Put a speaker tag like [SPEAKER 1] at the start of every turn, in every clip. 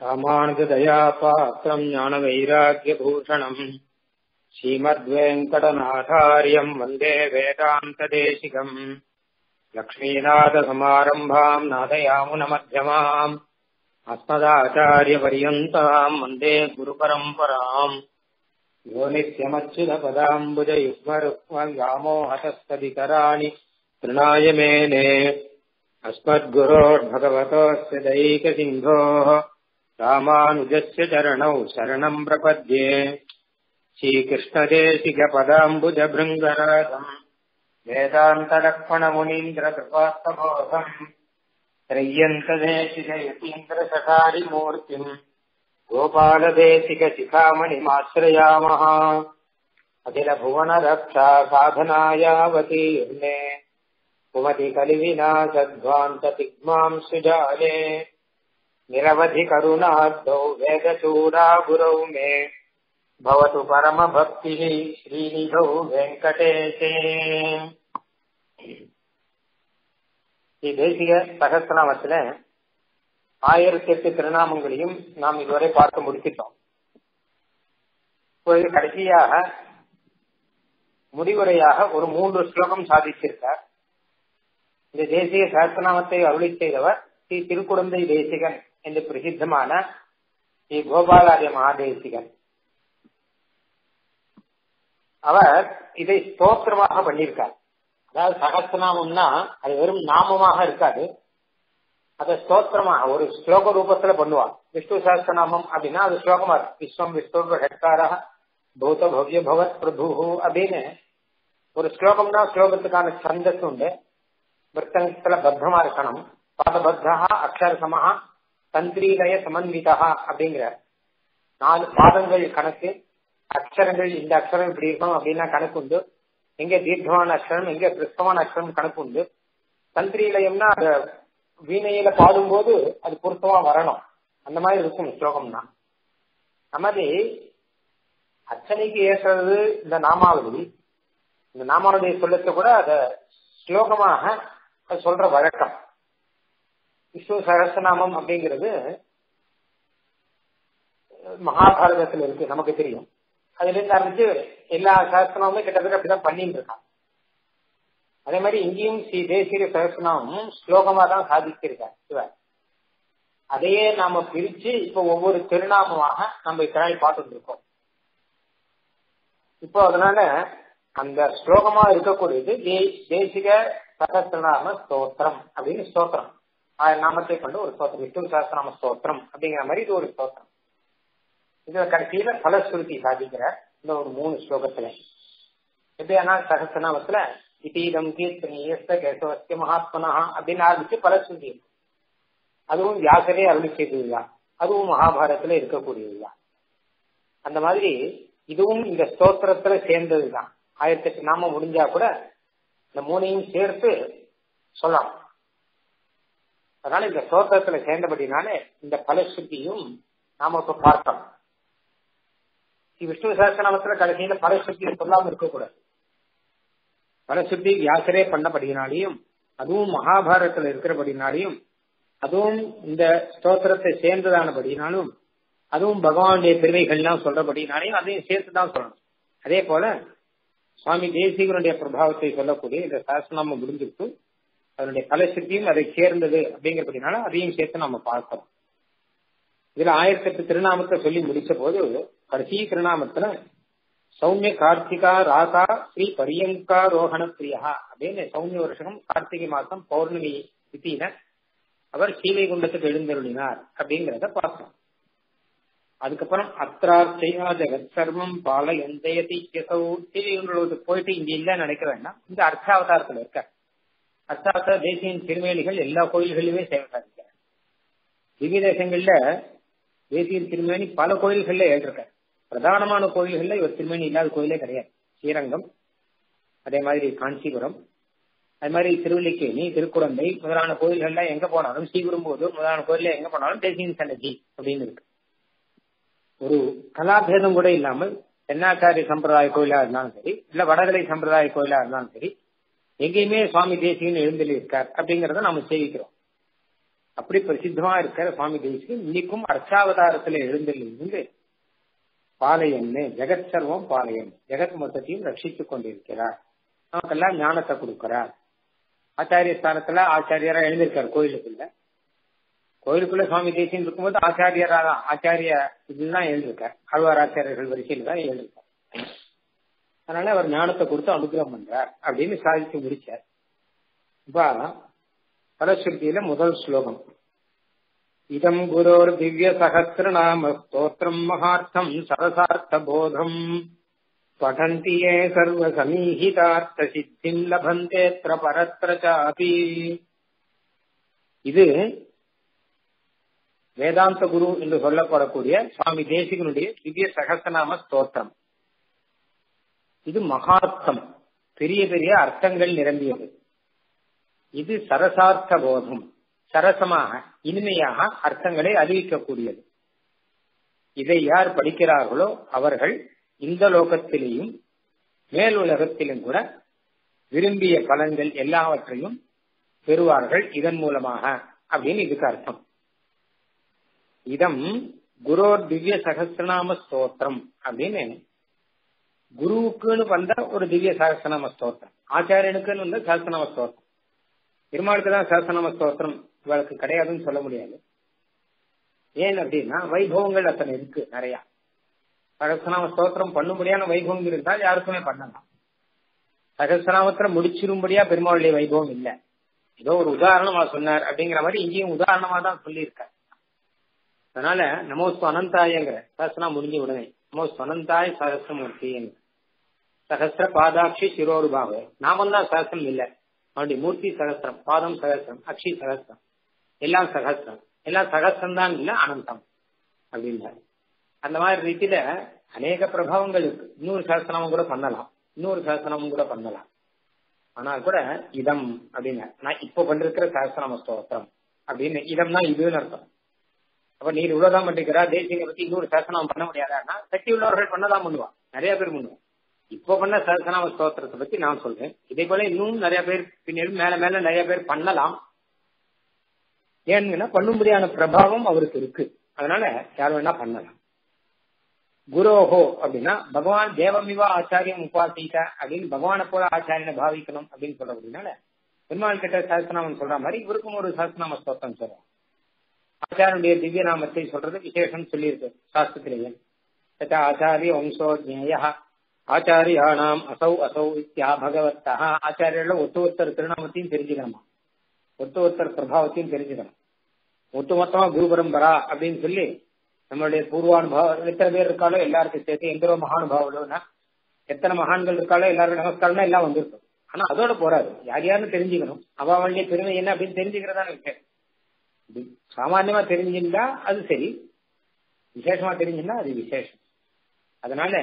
[SPEAKER 1] ராமானுஜதயாபாத்திரம் ஞானவைராக்யபூஷணம் ஸ்ரீமத்வேங்கடநாதார்யம் வந்தே வேதாந்ததேசிகம். லக்ஷ்மீநாதசமாரம்பாம் நாதயாமுனமத்யமாம் அஸ்மதாச்சாரியபர்யந்தாம் வந்தே குருபரம்பராம். யோ நித்யமச்சுதபதாம்புஜயுக்மருக்மவ்யாமோஹதஸ்ததிகராணி த்ருணாய மேனே அஸ்மத்குரோர்பகவதோஸ்ய தைகசிந்தோः ராமானுஜஸ்ய சரணௌ சரணம் பிரபத்யே. ஸ்ரீகிருஷ்ணதேசிகபதாம்புஜபிருங்கராஜம் வேதாந்தலக்ஷ்மணமுனீந்திரகிருபாஸ்தபோதம் த்ரையந்ததேசிகயதீந்திரசகாரிமூர்த்திம் கோபாலதேசிகசிகாமணிமாஸ்ரயாமः. அகிலபுவனரக்ஷா சாதனாயாவதீர்ணே குமதி கலிவிநாசத்வாந்ததிக்மாம் சுஜாலே நிரவதி கருணாத்தௌ வேதசூரா குரௌ மே பவது பரமபக்தி ஸ்ரீநிதௌ வெங்கடேசே. தேசிக சகஸ்ரநாமத்துல 1008 திருநாமங்களையும் நாம் இதுவரை பார்த்து முடிச்சிட்டோம். கடைசியாக முடிவுரையாக ஒரு 3 ஸ்லோகம் சாதிச்சிருக்கார். இந்த தேசிய சகஸ்ரநாமத்தை அருளி செய்தவர் ஸ்ரீ திருக்குடந்தை தேசிகன் என்று பிரசித்தமான ஸ்ரீ கோபாலாரிய மகாதேசிகன். அவர் இதை ஸ்தோத்திரமாக பண்ணியிருக்கார். அதாவது சகஸ்ரநாமம்னா அது வெறும் நாமமாக இருக்காது, அதை ஸ்தோத்திரமாக ஒரு ஸ்லோக ரூபத்துல பண்ணுவார். விஷ்ணு சகஸ்ரநாமம் அப்படின்னா அது ஸ்லோகமா இருக்கு. விஸ்வம் விஷ்ணு ஹெட்காரா பூத பவ்ய பவத் பிரபு அப்படின்னு ஒரு ஸ்லோகம்னா ஸ்லோகத்துக்கான சந்தஸ் உண்டு. விற்த்தங்கத்துல பத்தமா இருக்கணும். பாதபத்தா அக்ஷர சமஹா தந்திரீலய சமன்விதா அப்படிங்கிற 4 பாதங்கள் கணக்கு, அக்ஷரங்கள் இந்த அக்ஷரம் இப்படி இருக்கணும் அப்படின்னா கணக்கு உண்டு. எங்க தீர்க்கமான அக்ஷரம் எங்க கிறிஸ்தமான அக்ஷரம் கணக்கு உண்டு. தந்திரீலயம்னா அந்த வீணையில பாடும்போது அது பொருத்தமா வரணும். அந்த மாதிரி இருக்கும் ஸ்லோகம்னா. அந்த மாதிரி அர்ச்சனைக்கு ஏற்றது இந்த நாமாவளி. இந்த நாமாவளியை சொல்லத்தை கூட அத ஸ்லோகமாக சொல்ற வழக்கம். விஷ்ணு சகஸ்ரநாமம் அப்படிங்கிறது மகாபாரதத்துல இருக்கு, நமக்கு தெரியும். அதுல இருந்து ஆரம்பிச்சு எல்லா சகஸ்ரநாமமும் கிட்டத்தட்ட அப்படிதான் பண்ணிட்டு இருக்காங்க. அதே மாதிரி இங்கேயும் ஸ்ரீ தேசிக சகஸ்ரநாமம் ஸ்லோகமா தான் சாதிச்சிருக்காரு சிவன். அதையே நாம பிரிச்சு இப்ப ஒவ்வொரு திருநாமமாக நம்ம இத்தனை பார்த்துட்டு இருக்கோம். இப்போ அதனால அந்த ஸ்லோகமா இருக்கக்கூடியது தேசிக சகஸ்ரநாம ஸ்தோத்திரம் அப்படின்னு ஸ்தோத்திரம். 1000 நாமத்தை கொண்டு ஒரு ஸ்தோத்திரம், விஷ்ணு சகஸ்ரநாம ஸ்தோத்திரம் அப்படிங்கிற மாதிரி இது ஒரு ஸ்தோத்திரம். இதுல கடைசியில பலஸ்ருதி சாதிக்கிற இந்த ஒரு 3 ஸ்லோகத்துல எப்படியானா சகஸ்ரநாமத்துல இதீதம் கீர்த்தனீயஸ்த கேசவஸ்ய மகாத்மனா அப்படின்னு ஆரம்பிச்சு பலஸ்ருதி இருக்கு. அதுவும் வியாசரே அருளி செய்ததுதான், அதுவும் மகாபாரதத்துல இருக்கக்கூடியதுதான். அந்த மாதிரி இதுவும் இந்த ஸ்தோத்திரத்துல சேர்ந்ததுதான். 1008 நாமம் முடிஞ்சா கூட இந்த 3ஐயும் சேர்த்து சொல்லலாம். அதனால இந்த ஸ்தோத்திரத்துல சேர்ந்தபடினாலே இந்த பலஸ்ருதியும் நாம இப்ப பார்த்தோம். விஷ்ணு சகஸ்ரநாமத்துல கடைசியில பலஸ்ருதியை சொல்லாம இருக்கக்கூடாது. பலஸ்ருதி வியாசரே பண்ணபடினாலையும் அதுவும் மகாபாரதத்துல இருக்கிறபடினாலையும் அதுவும் இந்த ஸ்தோத்திரத்தை சேர்ந்ததானபடினாலும் அதுவும் பகவானுடைய பெருமைகள்லாம் சொல்றபடினாலையும் அதையும் சேர்த்துதான் சொல்லணும். அதே போல சுவாமி தேசிகனுடைய பிரபாவத்தை சொல்லக்கூடிய இந்த சகஸ்ரநாமம் முடிஞ்சிருக்கு, அதனுடைய பலஸ்ருதியும் அதை சேர்ந்தது அப்படிங்கிறபடினால அதையும் சேர்த்து நம்ம பார்க்கிறோம். இதுல 1008 திருநாமத்தை சொல்லி முடிச்ச போது கடைசி திருநாமத்துல சௌமிய கார்த்திகா ராகா ஸ்ரீ பரியங்கா ரோஹண பிரியா அப்படின்னு சௌமிய வருஷம் கார்த்திகை மாசம் பௌர்ணமி திதியில அவர் சீவைகுண்டத்துக்கு எழுந்தருளினார் அப்படிங்கிறத பார்த்தோம். அதுக்கப்புறம் அத்ரார்த்தையா ஜெகத் சர்வம் பால எந்தயதி சீவைகுண்டத்துக்கு போயிட்டு இங்க இல்ல நினைக்க வேண்டாம், இந்த அர்த்தாவதாரத்துல இருக்க அர்த்தாவதார தேசியின் திருமேனிகள் எல்லா கோயில்களிலுமே சேவை சாதிக்கிறார். திவ்ய தேசங்கள்ல தேசியின் திருமேனி பல கோயில்கள்ல ஏற்றிருக்கார். பிரதானமான கோயில்கள்ல இவர் திருமேனி இல்லாத கோயிலே கிடையாது. ஸ்ரீரங்கம், அதே மாதிரி காஞ்சிபுரம், அது மாதிரி திருவல்லிக்கேணி, திருக்குடந்தை முதலான கோயில்கள்ல எங்க போனாலும், ஸ்ரீபெரும்புதூர் முதலான கோயில்ல எங்க போனாலும் தேசியின் சன்னதி அப்படின்னு இருக்கு. ஒரு கலாபேதம் கூட இல்லாமல் தென்னாச்சாரிய சம்பிரதாய கோயிலா இருந்தாலும் சரி, இல்ல வடகலை சம்பிரதாய கோயிலா இருந்தாலும் சரி, எங்கேயுமே சுவாமி தேசிகன் எழுந்தள்ளி இருக்கார் அப்படிங்கறத நாம சேவிக்கிறோம். அப்படி பிரசித்தமா இருக்கிற சுவாமி தேசிகன் இன்னைக்கும் அர்ச்சாவதாரத்துல எழுந்திருந்து பாளையன்னு ஜெகத் சர்வம் பாளையம் ஜெகத் மொத்தத்தையும் ரட்சித்துக் கொண்டிருக்கிறார். நமக்கெல்லாம் ஞானத்தை கொடுக்கிறார். ஆச்சாரிய ஸ்தானத்துல ஆச்சாரியரா எழுந்திருக்காரு கோயிலுக்குள்ள. கோயிலுக்குள்ள சுவாமி தேசிகன் இருக்கும்போது ஆச்சாரியரா தான் ஆச்சாரிய இதுதான் எழுந்திருக்கார். ஆழ்வார் ஆச்சாரியர்கள் வரிசையில் தான் எழுந்திருக்கார். அதனால அவர் ஞானத்தை கொடுத்து அனுகிரகம் பண்றார் அப்படின்னு சாதித்து முடிச்சார். இப்ப பலஸ்ருதியில முதல் ஸ்லோகம், இதம் குரோர் திவ்ய சகஸ்ரநாம ஸ்தோத்திரம் மகார்த்தம் சரசார்த்த போதம் படந்தி யே சர்வ சமீஹிதார்த்த சித்திம் லபந்தேத்ர பரத்ர சாபி. இது வேதாந்த குரு என்று சொல்லப்படக்கூடிய சுவாமி தேசிகனுடைய திவ்ய சகஸ்ரநாம ஸ்தோத்திரம். இது மகார்த்தம், பெரிய பெரிய அர்த்தங்கள் நிரம்பியது. இது சரசார்த்த போதம், சரசமாக இனிமையாக அர்த்தங்களை அறிவிக்கக்கூடியது. இதை யார் படிக்கிறார்களோ அவர்கள் இந்த லோகத்திலேயும் மேல் உலகத்திலும் கூட விரும்பிய பலன்கள் எல்லாவற்றையும் பெறுவார்கள் இதன் மூலமாக அப்படின்னு இதுக்கு அர்த்தம். இதம் குரோர் திவ்ய சகஸ்ரநாம ஸ்தோத்திரம் அப்படின்னு குருவுக்குன்னு வந்த ஒரு திவ்ய சகஸ்ரநாம ஸ்தோத்திரம், ஆச்சாரியனுக்குன்னு வந்த சகஸ்ரநாம ஸ்தோத்திரம். பெருமாளுக்கு தான் சகஸ்ரநாம ஸ்தோத்திரம் இவளுக்கு கிடையாதுன்னு சொல்ல முடியாது. ஏன் அப்படின்னா வைபவங்கள் அத்தனை இருக்கு நிறைய. சகஸ்ரநாம ஸ்தோத்திரம் பண்ணும்படியான வைபவம் இருந்தால் யாருக்குமே பண்ணலாம். சகஸ்ரநாமத்துல முடிச்சிரும்படியா பெருமாளுடைய வைபவம் இல்லை. ஏதோ ஒரு உதாரணமா சொன்னார் அப்படிங்கிற மாதிரி இங்கேயும் உதாரணமா தான் சொல்லியிருக்கார். அதனால நமோஸ்து அனந்தாயங்கிற சகஸ்ரநாமம் முடிஞ்ச உடனே நமோஸ்து அனந்தாய் சகஸ்ரமூர்த்திங்கிற சகஸ்ர பாதாட்சி சிரோருபாவு நாமம் தான் சகஸ்ரம் இல்லை. அவருடைய மூர்த்தி சகஸ்திரம், பாதம் சகஸ்திரம், அக்ஷி சகஸ்திரம், எல்லாம் சகஸ்திரம். எல்லாம் சகஸ்திரம் தான் இல்ல அனந்தம் அப்படின்னாரு. அந்த மாதிரி ரீதியில அநேக பிரபாவங்கள் இருக்கு. இன்னொரு சகஸ்திரநாமம் கூட பண்ணலாம், இன்னொரு சகஸ்திரநாமம் கூட பண்ணலாம். ஆனால் கூட இதம் அப்படின்னு நான் இப்ப பண்ணிருக்கிற சகஸ்திரநாம ஸ்தோத்திரம் அப்படின்னு இதம்னா இதுன்னு அர்த்தம். அப்ப நீர் இவ்வளவுதான் பண்ணிக்கிறா தேசியனை பத்தி இன்னொரு சகஸ்திரநாமம் பண்ண முடியாதான்னா சக்தி உள்ளவர்கள் பண்ணதான் பண்ணுவான், நிறைய பேர் பண்ணுவான். இப்போ பண்ண சகஸ்ரநாம ஸ்தோத்திரத்தை பத்தி நான் சொல்றேன். இதே போல இன்னும் நிறைய பேர் பின்னாடி மேல மேல நிறைய பேர் பண்ணலாம். ஏன்னா பண்ணும்படியான பிரபாவம் அவருக்கு இருக்கு. அதனால யார் வேணா பண்ணலாம். குரோஹோ அப்படின்னா பகவான் தேவமிவா ஆச்சாரியம் உபாசிக்க அப்படின்னு பகவானை போல ஆச்சாரியனை பாவிக்கணும் அப்படின்னு சொல்றதுனால பெருமாள் கிட்ட சகஸ்ரநாமம் சொல்ற மாதிரி இவருக்கும் ஒரு சகஸ்ரநாம ஸ்தோத்திரம் சொல்றோம். ஆச்சாரனுடைய திவ்ய நாமத்தை சொல்றது விசேஷம் சொல்லியிருக்கு சாஸ்திரத்திலேயே. ஆச்சாரிய வம்சோ ஜேய ஆச்சாரியானாம் அசௌ அசௌ இத்தியா பகவத்தா. ஆச்சாரியர்கள் ஒருத்தர் திருநாமத்தையும் தெரிஞ்சுக்கணுமா, ஒருத்தர் பிரபாவத்தையும் தெரிஞ்சுக்கணும். ஒட்டுமொத்தமா குரு பரம்பரா அப்படின்னு சொல்லி நம்மளுடைய பூர்வானுபாவம் எத்தனை பேர் இருக்காளோ எல்லாருக்கும் சேர்த்து எந்த மகானுபாவம்னா எத்தனை மகான்கள் இருக்காளோ எல்லாரும் நமஸ்காரம்னா எல்லாம் வந்திருக்கும். ஆனா அதோட போறாது, யார் யாருன்னு தெரிஞ்சுக்கணும். அவளுடைய பெருமை என்ன அப்படின்னு தெரிஞ்சுக்கிறதா விஷயம். சாமான்யமா தெரிஞ்சுட்டா அது சரி, விசேஷமா தெரிஞ்சுன்னா அது விசேஷம். அதனால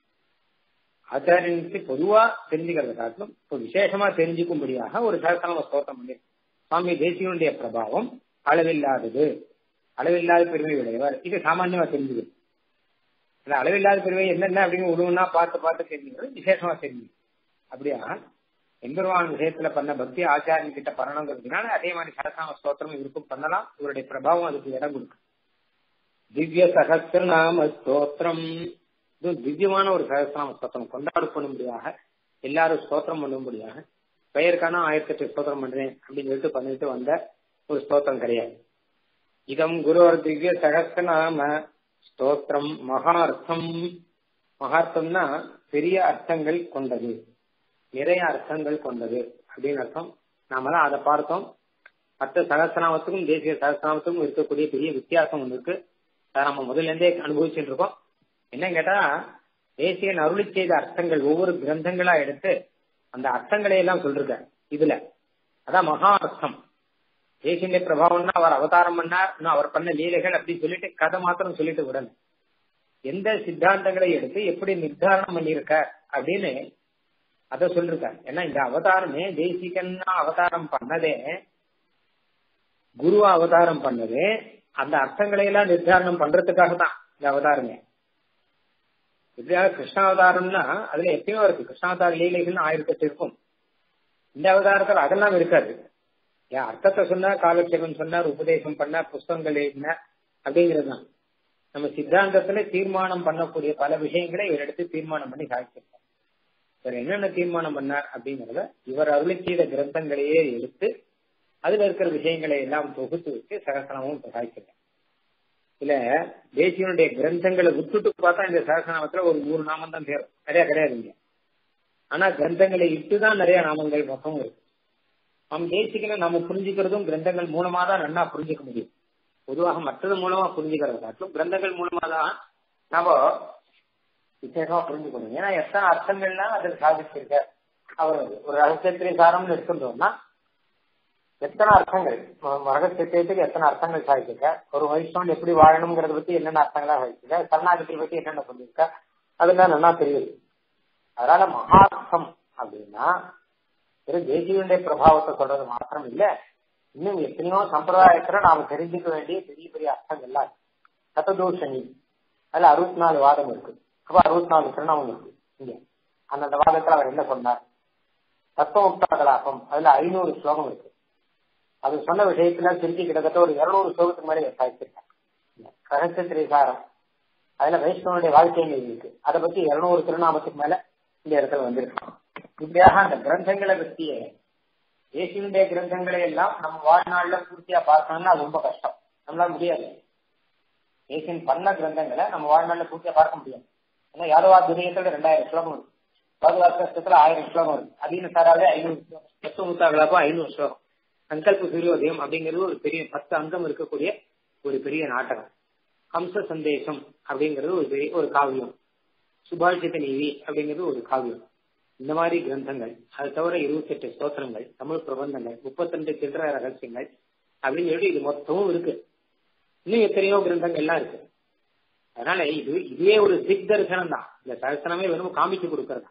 [SPEAKER 1] ஆச்சாரியனுக்கு பொதுவா தெரிஞ்சுக்கிறத காட்டிலும் இப்போ விசேஷமா தெரிஞ்சுக்கும்படியாக ஒரு சகஸ்ரநாம ஸ்தோத்திரம் பண்ணி சுவாமி தேசிகனுடைய பிரபாவம் அளவில்லாதது, அளவில்லாத பெருமை உடையவர். இது சாமான்யமா தெரிஞ்சுக்கிறது. அளவில்லாத பெருமை என்னென்ன அப்படின்னு ஒண்ணுன்னா பார்த்து பார்த்து தெரிஞ்சுக்கிறது விசேஷமா தெரிஞ்சு. அப்படியா எம்பெருமான் விஷயத்துல பண்ண பக்தி ஆச்சாரியன் கிட்ட பண்ணணுங்கிறதுனால அதே மாதிரி சகஸ்ரநாம ஸ்தோத்திரம் இவருக்கும் பண்ணலாம். இவருடைய பிரபாவம் அதுக்கு இடம் கொடுக்கும். திவ்ய சகஸ்ரநாம ஸ்தோத்திரம் இது திவ்யமான ஒரு சகஸ்ரநாம ஸ்தோத்திரம், கொண்டாடப்படும்படியாக எல்லாரும் ஸ்தோத்திரம் பண்ணும்படியாக. பெயருக்கான 1008 ஸ்தோத்திரம் பண்றேன் அப்படின்னு சொல்லிட்டு பண்ணிட்டு வந்த ஒரு ஸ்தோத்திரம் கிடையாது. இதம் குருவர் திவ்ய சகஸ்ரநாம ஸ்தோத்திரம் மகார்த்தம். மகார்த்தம்னா பெரிய அர்த்தங்கள் கொண்டது, நிறைய அர்த்தங்கள் கொண்டது அப்படின்னு அர்த்தம். நாம தான் அதை பார்த்தோம். மற்ற சகஸ்ரநாமத்துக்கும் தேசிய சகஸ்ரநாமத்துக்கும் இருக்கக்கூடிய பெரிய வித்தியாசம் ஒன்று இருக்கு. அதை நம்ம முதல்ல இருந்தே அனுபவிச்சுட்டு இருக்கோம். என்ன கேட்டா தேசியன் அருளி செய்த அர்த்தங்கள் ஒவ்வொரு கிரந்தங்களா எடுத்து அந்த அர்த்தங்களை எல்லாம் சொல்லிருக்க இதுல. அதான் மகா அர்த்தம். தேசிய பிரபாவம்னா அவர் அவதாரம் பண்ணார், அவர் பண்ண லீலைகள் அப்படின்னு சொல்லிட்டு கதை மாத்திரம் சொல்லிட்டு விடணும். எந்த சித்தாந்தங்களை எடுத்து எப்படி நிர்தாரணம் பண்ணிருக்க அப்படின்னு அத சொல்லிருக்காரு. ஏன்னா இந்த அவதாரமே தேசிகன்னா அவதாரம் பண்ணதே, குருவா அவதாரம் பண்ணது அந்த அர்த்தங்களை எல்லாம் நிர்தாரணம் பண்றதுக்காக தான் இந்த அவதாரமே. இப்படியாக கிருஷ்ணாவதாரம்னா அதுல எப்பயும் இருக்கு. கிருஷ்ணாவதார லீலைகள் 1008 இருக்கும். இந்த அவதாரத்தில் அதெல்லாம் இருக்காது. ஏன் அர்த்தத்தை சொன்னார், காலட்சேபம் சொன்னார், உபதேசம் பண்ணார், புஸ்தகங்கள் எழுதின அப்படிங்கிறது தான். நம்ம சித்தாந்தத்துல தீர்மானம் பண்ணக்கூடிய பல விஷயங்களை இவர் எடுத்து தீர்மானம் பண்ணி சாதிச்சிருக்கார். இவர் என்னென்ன தீர்மானம் பண்ணார் அப்படிங்கறத இவர் அருளி செய்த கிரந்தங்களையே எடுத்து அதுல இருக்கிற விஷயங்களை எல்லாம் தொகுத்து வச்சு சகசனமும் சாதிச்சிருக்கார். இல்ல தேசியனுடைய கிரந்தங்களை விட்டுட்டு பார்த்தா இந்த சகசநாமத்துல ஒரு 100 நாமம் தான் தேரும், நிறைய கிடையாதுங்க. ஆனா கிரந்தங்களை இட்டுதான் நிறைய நாமங்கள் மொத்தமும் இருக்கு. நம்ம தேசிக்கனை நம்ம புரிஞ்சுக்கிறதும் கிரந்தங்கள் மூலமா தான் நல்லா புரிஞ்சுக்க முடியும். பொதுவாக மற்றது மூலமா புரிஞ்சுக்கிறத காட்டிலும் கிரந்தங்கள் மூலமா தான் நம்ம விசேஷமா புரிஞ்சுக்கணும். ஏன்னா எத்தனை அர்த்தங்கள்லாம் அதில் சாதிச்சிருக்க அவர் ஒரு ரகசியத்திரை சாரம்னு எடுத்துட்டோம்னா எத்தனை அர்த்தங்கள், ரகசியத்துக்கு எத்தனை அர்த்தங்கள் சாதிச்சிருக்க, ஒரு வைஷ்ணவன் எப்படி வாழணுங்கிறத பத்தி என்னென்ன அர்த்தங்களா சாதிச்சிருக்க, சரணாகத்தை பத்தி என்னென்ன சொல்லியிருக்க, அதெல்லாம் நல்லா தெரியுது. அதனால மகார்த்தம் அப்படின்னா வெறும் தேசியனுடைய பிரபாவத்தை சொல்றது மாத்திரம் இல்ல, இன்னும் எத்தனையோ சம்பிரதாயத்துல நாம தெரிஞ்சுக்க வேண்டிய பெரிய பெரிய அர்த்தங்கள்லாம் சததோஷணி, அதுல 64 வாதம் இருக்கு. அப்ப 64 திருநாமம் இருக்கு இங்க. அந்த வாதத்துல அவர் என்ன சொன்னார், தத்துவமுக்தா கலாபம், அதுல 500 ஸ்லோகம் இருக்கு. அது சொன்ன விஷயத்துல திருச்சி கிட்டத்தட்ட ஒரு 200 ஸ்லோகத்துக்கு மேலே சாதிச்சிருக்காங்க. ரகசிய சாரம் அதுல வைஷ்ணவனுடைய வாழ்க்கைகள் இருக்கு, அதை பத்தி 200 திருநாமத்துக்கு மேல இந்த இடத்துல வந்திருக்காங்க. இப்படியாக அந்த கிரந்தங்களை பற்றிய தேசியனுடைய கிரந்தங்களை எல்லாம் நம்ம வாழ்நாள்ல பூர்த்தியா பார்க்கணும்னா அது ரொம்ப கஷ்டம், நம்மளால முடியாது. தேசியன் பண்ண கிரந்தங்களை நம்ம வாழ்நாள்ல பூர்த்தியா பார்க்க முடியாது. ஏன்னா யாதவா துரியத்துல 2000 ஸ்லோகம் இருக்கு, பாதுகாப்பு 1000 ஸ்லோகம் இருக்கு, அப்படின்னு சாராவே 500 ஸ்லோகம், 10 முத்தாகலாப்போ 500 ஸ்லோகம். சங்கல்ப சூரியோதயம் அப்படிங்கிறது ஒரு பெரிய 10 அங்கம் இருக்கக்கூடிய ஒரு பெரிய நாடகம். ஹம்ச சந்தேசம் அப்படிங்கிறது ஒரு பெரிய ஒரு காவியம். சுபாஷித நீதி அப்படிங்கிறது ஒரு காவியம். இந்த மாதிரி கிரந்தங்கள், அது தவிர 28 ஸ்தோத்திரங்கள், தமிழ் பிரபந்தங்கள், 32 சில்லற ரகசியங்கள் அப்படின்னு சொல்லி இது மொத்தமும் இருக்கு. இன்னும் எத்தனையோ கிரந்தங்கள் எல்லாம் இருக்கு. அதனால இதுவே ஒரு திக் தரிசனம் தான். இந்த தரிசனமே வெறும் காமிச்சு கொடுக்கறதா.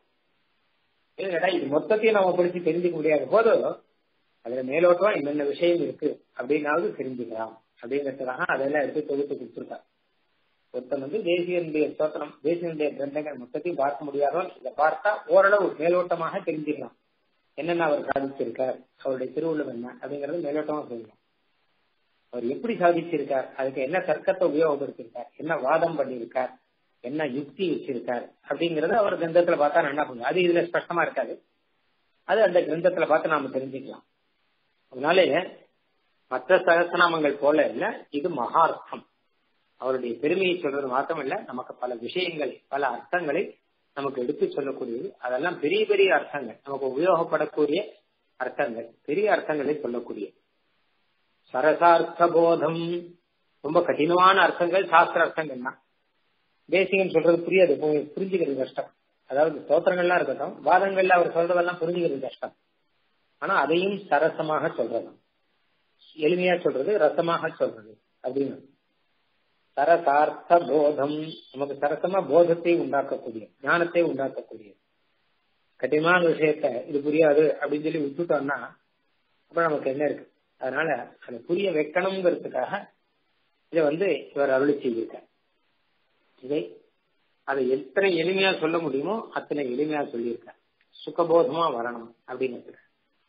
[SPEAKER 1] ஏன்னா இது மொத்தத்தையும் நம்ம படிச்சு தெரிஞ்சுக்க முடியாத போது அதுல மேலோட்டமா என்னென்ன விஷயம் இருக்கு அப்படின்னாவது தெரிஞ்சுக்கலாம் அப்படிங்கிறதுக்காக அதெல்லாம் எடுத்து தொகுத்து கொடுத்துருக்காங்க. ஒருத்தன் தேசியனுடைய ஸ்தோத்திரம், தேசியனுடைய கிரந்தங்கள் மொத்தத்தையும் பார்க்க முடியாதவன் இதை பார்த்தா ஓரளவு மேலோட்டமாக தெரிஞ்சுக்கலாம். என்னென்ன அவர் சாதிச்சிருக்கார், அவருடைய திருவுள்ளம் என்ன அப்படிங்கறது மேலோட்டமா சொல்லலாம். அவர் எப்படி சாதிச்சிருக்கார், அதுக்கு என்ன தர்க்கத்தை உபயோகப்படுத்திருக்கார், என்ன வாதம் பண்ணியிருக்கார், என்ன யுக்தி வச்சிருக்கார் அப்படிங்கறது அவர் கிரந்தத்துல பார்த்தா நல்லா புரியும். அது இதுல ஸ்பஷ்டமா இருக்காது, அது அந்த கிரந்தத்துல பார்த்து நாம தெரிஞ்சுக்கலாம். அதனால மற்ற சகஸ்ரநாமங்கள் போல இல்ல, இது மகார்த்தம். அவருடைய பெருமையை சொல்றது மாத்திரம் இல்ல, நமக்கு பல விஷயங்களை பல அர்த்தங்களை நமக்கு எடுத்து சொல்லக்கூடியது. அதெல்லாம் பெரிய பெரிய அர்த்தங்கள், நமக்கு உபயோகப்படக்கூடிய அர்த்தங்கள், பெரிய அர்த்தங்களை சொல்லக்கூடிய. சரசார்த்த போதம், ரொம்ப கடினமான அர்த்தங்கள் சாஸ்திர அர்த்தங்கள் தான். தேசிகன் சொல்றது புரியாது, புரிஞ்சுக்கிறது கஷ்டம். அதாவது ஸ்தோத்திரங்கள்லாம் இருக்கட்டும், வாதங்கள்ல அவர் சொல்றதெல்லாம் புரிஞ்சுக்கிறது கஷ்டம். ஆனா அதையும் சரசமாக சொல்றது, எளிமையா சொல்றது, ரசமாக சொல்றது அப்படின்னு. சரசார்த்த போதம், நமக்கு சரசமா போதத்தை உண்டாக்கக்கூடிய, ஞானத்தை உண்டாக்கக்கூடிய. கடினமான விஷயத்த இது புரியாது அப்படின்னு சொல்லி விட்டுட்டோம்னா அப்புறம் நமக்கு என்ன இருக்கு? அதனால அதை புரிய வைக்கணுங்கிறதுக்காக இதை இவர் அருளி செய்திருக்கார். இதை அதை எத்தனை எளிமையா சொல்ல முடியுமோ அத்தனை எளிமையா சொல்லியிருக்கார். சுகபோதமா வரணும் அப்படின்னு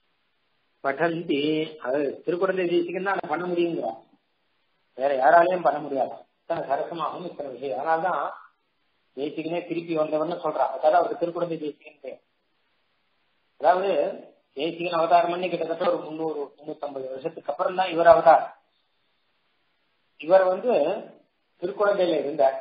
[SPEAKER 1] படந்தி. அது திருக்குறளை தேசிகன் தான் அதை பண்ண முடியுங்கிறா, வேற யாராலையும் பண்ண முடியாது. இத்தனை சரசமாகவும் இத்தனை விஷயம். அதனால்தான் தேசிகனே திருப்பி வந்தவர்னு சொல்றா. அதாவது அவருக்கு திருக்குறளை தேசிகன். அதாவது தேசிகன் அவதாரம் பண்ணி கிட்டத்தட்ட ஒரு 300-350 வருஷத்துக்கு அப்புறம் தான் இவர் அவதாரம். இவர் திருக்குழந்தையில இருந்தார்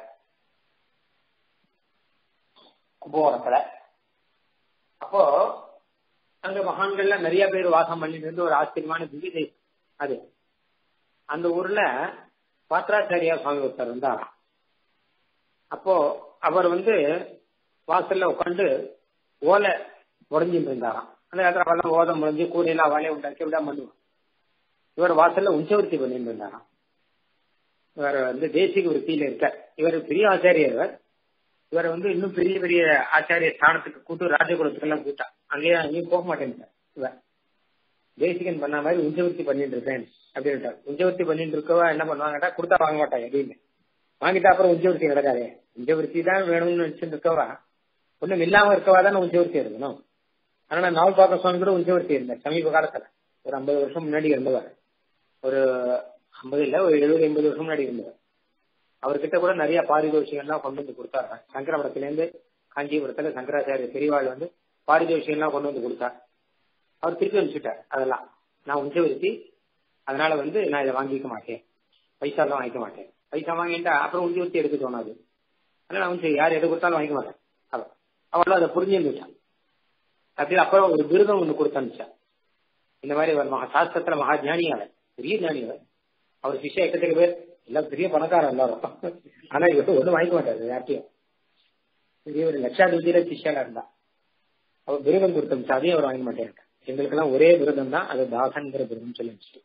[SPEAKER 1] கும்பகோணத்துல. அப்போ அங்க மகான்கள்ல நிறைய பேர் வாசம் பண்ணிட்டு இருந்து ஒரு ஆச்சரியமான திவ்ய அது. அந்த ஊர்ல பாத்ராச்சாரியா சுவாமி ஒருத்தர் இருந்தார். அப்போ அவர் வாசல்ல உட்காந்து ஓலை உடஞ்சிட்டு இருந்தாராம். அந்த இடத்துல அவெல்லாம் ஓதம் முடிஞ்சு கூரையெல்லாம் அவளே உண்டாக்கி விட பண்ணுவான். இவர் வாசல்ல உஞ்சவர்த்தி பண்ணிட்டு இருந்தாராம். இவர் தேசிக விருத்தியில இருக்க, இவர் பெரிய ஆச்சாரியர். இவர் இன்னும் பெரிய பெரிய ஆச்சாரிய ஸ்தானத்துக்கு கூட்டு ராஜகுலத்துக்கெல்லாம் கூட்டா அங்கேயும் போக மாட்டேன். இவர் தேசிகன் பண்ண மாதிரி உஞ்சவர்த்தி பண்ணிட்டு இருக்கேன் அப்படின்ட்டு. உஞ்சவர்த்தி பண்ணிட்டு இருக்கவா என்ன பண்ணுவாங்கட்டா, கொடுத்தா வாங்க மாட்டாங்க அப்படின்னு. வாங்கிட்டா அப்புறம் உஞ்சவர்த்தி நடக்காதே. உஞ்சவர்த்தி தான் வேணும்னு நினைச்சுட்டு இருக்கவா, ஒண்ணும் இல்லாம இருக்கவா தானே உஞ்சவர்த்தி எடுக்கணும். அதனால நாவல்பாக்க சுவாமி கூட உஞ்சவர்த்தி இருந்தார் சமீப காலத்துல. ஒரு 50 வருஷம் முன்னாடி இருந்தவர். ஒரு 50 இல்ல, ஒரு 70-80 வருஷம் முன்னாடி இருந்தவர். அவர்கிட்ட கூட நிறைய பாரிதோஷிகள்லாம் கொண்டு வந்து கொடுத்தாரு. சங்கரபுரத்திலேருந்து காஞ்சிபுரத்துல சங்கராச்சாரிய பெரியவாள் வந்து பாரிதோஷிகள்லாம் கொண்டு வந்து கொடுத்தார். அவர் திருப்பி அனுப்பிச்சுட்டார். அதெல்லாம் நான் உஞ்சவருத்தி, அதனால வந்து நான் இதை வாங்கிக்க மாட்டேன், பைசா எல்லாம் வாங்கிக்க மாட்டேன். பைசா வாங்கிட்டா அப்புறம் உஞ்சவருத்தி எடுக்க தோணாது. அதனால நான் வந்து யார் எதை கொடுத்தாலும் வாங்கிக்க மாட்டேன். அவளும் அதை புரிஞ்சுட்டான். அப்படி அப்புறம் ஒரு விருதம் ஒண்ணு கொடுத்து அனுப்பிச்சா. இந்த மாதிரி ஒரு சாஸ்திரத்துல மகா ஞானியாளர், பெரிய ஞானியாளர். அவர் சிஷ்யா எக்கத்துக்கு பேர், எல்லாம் பெரிய பணக்காரர் எல்லாரும். ஆனா இவர் ஒன்றும் வாங்கிக்க மாட்டாரு யார்ட்டையும். பெரிய ஒரு லட்சாதிபதியில சிஷ்யால இருந்தா அவர் விருதம் கொடுத்தா அதையும் அவர் வாங்க மாட்டேன். எங்களுக்கு எல்லாம் ஒரே விருதம் தான், அது தாசன்கிற விருதம் சொல்லி வச்சுட்டு,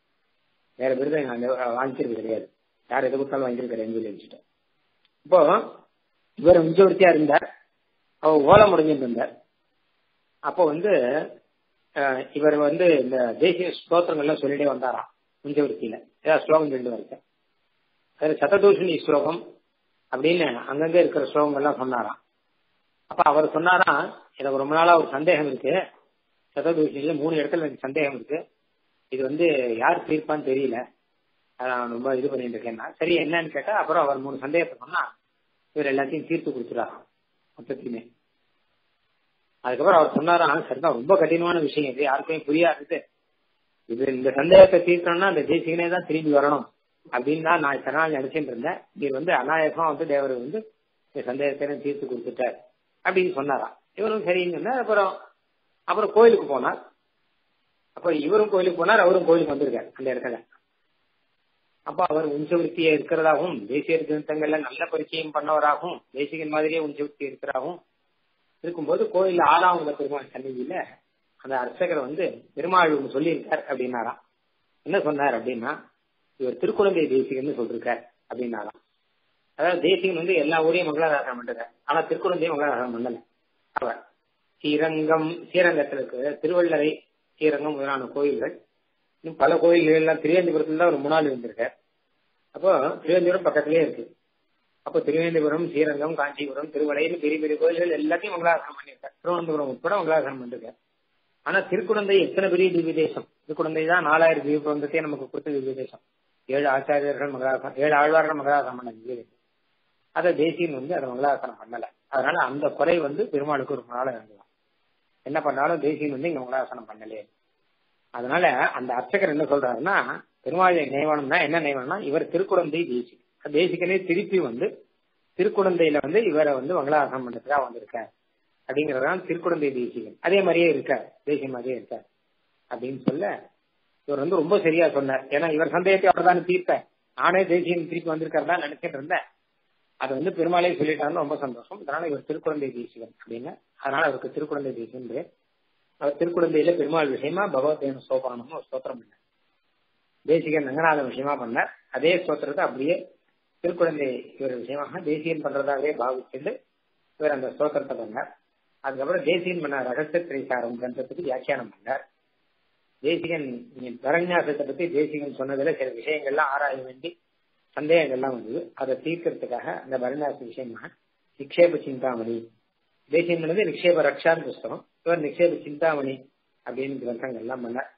[SPEAKER 1] வேற விருதம் வாங்கிக்கிறது கிடையாது, யார் எதை கொடுத்தாலும் வாங்கிக்கிறது கிடையாது சொல்லி வச்சுட்டேன். இப்போ இவர் உஞ்சவருத்தியா இருந்தார், அவர் ஓலம் முடிஞ்சிட்டு இருந்தார். அப்போ வந்து இவர் வந்து இந்த தேசிய ஸ்லோகங்கள்லாம் சொல்லிட்டே வந்தாராம் உஞ்சவருத்தியில. ஏதாவது ஸ்லோகம் சொல்லிட்டு வரேன். அதுல சததூஷணி ஸ்லோகம் அப்படின்னு அங்கங்க இருக்கிற ஸ்லோகங்கள்லாம் சொன்னாராம். அப்ப அவர் சொன்னாராம், எனக்கு ரொம்ப நாளா ஒரு சந்தேகம் இருக்கு, சததூஷணியில 3 இடத்துல எனக்கு சந்தேகம் இருக்கு, இது வந்து யார் தீர்ப்பான்னு தெரியல, நான் ரொம்ப இது பண்ணிட்டு இருக்கேன்னா. சரி என்னன்னு கேட்டா அப்புறம் அவர் 3 சந்தேகத்தை சொன்னா இவர் எல்லாத்தையும் தீர்த்து கொடுத்துறாராம் மொத்தத்தையுமே. அதுக்கப்புறம் அவர் சொன்னாராம், சரிதான் ரொம்ப கடினமான விஷயம் இது, யாருக்குமே புரியாது, இது இந்த சந்தேகத்தை தீர்க்கணும்னா அந்த தேசிகனே தான் திரும்பி வரணும் அப்படின்னு தான் நான் இத்தனை நாள் நினைச்சிட்டு இருந்தேன். இது வந்து அநாயகமா வந்து தேவர் வந்து இந்த சந்தேகத்தை தீர்த்து கொடுத்துட்டார் அப்படின்னு சொன்னாராம். இவரும் சரின்னு சொன்னார். அப்புறம் கோயிலுக்கு போனார். அப்ப இவரும் கோயிலுக்கு போனார், அவரும் கோயிலுக்கு வந்திருக்காரு அந்த இடத்துல. அப்ப அவர் உஞ்சவருத்தியா இருக்கிறதாகவும் தேசிய கிரந்தங்கள்ல நல்ல பரிச்சயம் பண்ணவராகவும் தேசிகன் மாதிரியே உஞ்சவருத்தி இருக்கிறாகவும் இருக்கும்போது கோயில்ல 6ஆவது பெருமாள் சன்னிதியில அந்த அர்ச்சகர் வந்து பெருமாள் ஒன்று சொல்லியிருக்கார் அப்படின்னாராம். என்ன சொன்னார் அப்படின்னா, இவர் திருக்குழந்தை தேசிகன்னு சொல்லிருக்கார் அப்படின்னாராம். அதாவது தேசிகன் வந்து எல்லா ஊரையும் மங்களாதாசனம் பண்றார், ஆனா திருக்குழந்தையும் மங்களாதாசனம் பண்ணல. அவர் ஸ்ரீரங்கத்தில் இருக்கிற திருவள்ளரை, ஸ்ரீரங்கம் முதலான கோயில்கள், இன்னும் பல கோயில்கள் எல்லாம் திருவேந்திபுரத்துல தான் ஒரு 3 நாள் இருந்திருக்கார். அப்போ திருவேந்திபுரம் பக்கத்திலே இருக்கு. அப்போ திருவேந்திபுரம், ஸ்ரீரங்கம், காஞ்சிபுரம், திருவள்ளைன்னு பெரிய பெரிய கோயில்கள் எல்லாத்தையும் மங்களாதாசனம் பண்ணியிருக்கார். திருவனந்தபுரம் உட்பட மங்களாதாசனம் பண்ணிருக்கார். ஆனா திருக்குழந்தை எத்தனை பெரிய திவ்ய தேசம், திருக்குழந்தை தான் 4000 திவ்ய பிரபந்தத்தையே நமக்கு கொடுத்த திவ்ய தேசம். 7 ஆச்சாரியர்கள் மங்களாதாசனம், 7 ஆழ்வார்கள் மங்களாதாசனம் பண்ண திவ்ய தேசம். அதை தேசியன் வந்து அதை மங்களாதாசனம் பண்ணல. அதனால அந்த குறை வந்து பெருமாளுக்கு ஒரு நாள் இருந்தலாம். என்ன பண்ணாலும் தேசியன் வந்து இங்க மங்களாதாசனம் பண்ணலையே. அதனால அந்த அர்ச்சகர் என்ன சொல்றாருன்னா, பெருமாளை நியமனம்னா என்ன நியமனம்னா, இவர் திருக்குழந்தை தேசிகன், தேசிகனே திருப்பி வந்து திருக்குழந்தையில வந்து இவரை வந்து மங்களாதாசனம் பண்றதுக்காக வந்திருக்கார் அப்படிங்கறதான் திருக்குழந்தை தேசிகன். அதே மாதிரியே இருக்கார், தேசியம் மாதிரியே இருக்கார் அப்படின்னு சொல்ல இவர் வந்து ரொம்ப சரியா சொன்னார். ஏன்னா இவர் சந்தேகத்தை அவர் தானே தீர்ப்பேன், நானே தேசியம் திருப்பி வந்திருக்காருதா நினைச்சிட்டு இருந்தேன், அது வந்து பெருமாளே சொல்லிட்டாருன்னு ரொம்ப சந்தோஷம். அதனால இவர் திருக்குழந்தை தேசிகன் அப்படின்னு, அதனால அவருக்கு திருக்குழந்தை தேசிகன். அவர் திருக்குழந்தையில பெருமாள் விஷயமா பகவத்கீதை சோபானம்னு ஒரு ஸ்தோத்திரம் பண்ணார். தேசிகன் ரங்கநாதன் விஷயமா பண்ணார். அதே ஸ்தோத்திரத்தை அப்படியே திருக்குழந்தை இவர் விஷயமாக தேசியன் பண்றதாகவே பாவிச்சுட்டு இவர் அந்த ஸ்தோத்திரத்தை பண்ணார். அதுக்கப்புறம் தேசியன் பண்ண ரகசிய திரைசாரம் கிரந்தத்துக்கு வியாக்கியானம் பண்ணார். தேசிகன் பரநியாசத்தை பத்தி தேசிகன் சொன்னதுல சில விஷயங்கள்லாம் ஆராய வேண்டி சந்தேகங்கள்லாம் வந்தது. அதை தீர்க்கறதுக்காக அந்த பரநியாச விஷயமாக நிக்ஷேப சிந்தாமணி, தேசியம் பண்ணது நிக்ஷேப ரக்ஷான்னு புஸ்தகம், இவர் நிக்ஷேப சிந்தாமணி அப்படின்னு கிரந்தங்கள்லாம் பண்ணார்.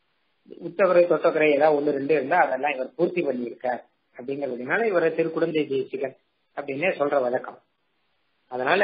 [SPEAKER 1] உத்தவரை தொட்டக்கரை ஏதாவது 1-2 இருந்தா அதெல்லாம் இவர் பூர்த்தி பண்ணியிருக்கார் அப்படிங்கறதுனால இவரை திருக்குழந்தை தேசிகன் அப்படின்னே சொல்ற வழக்கம். அதனால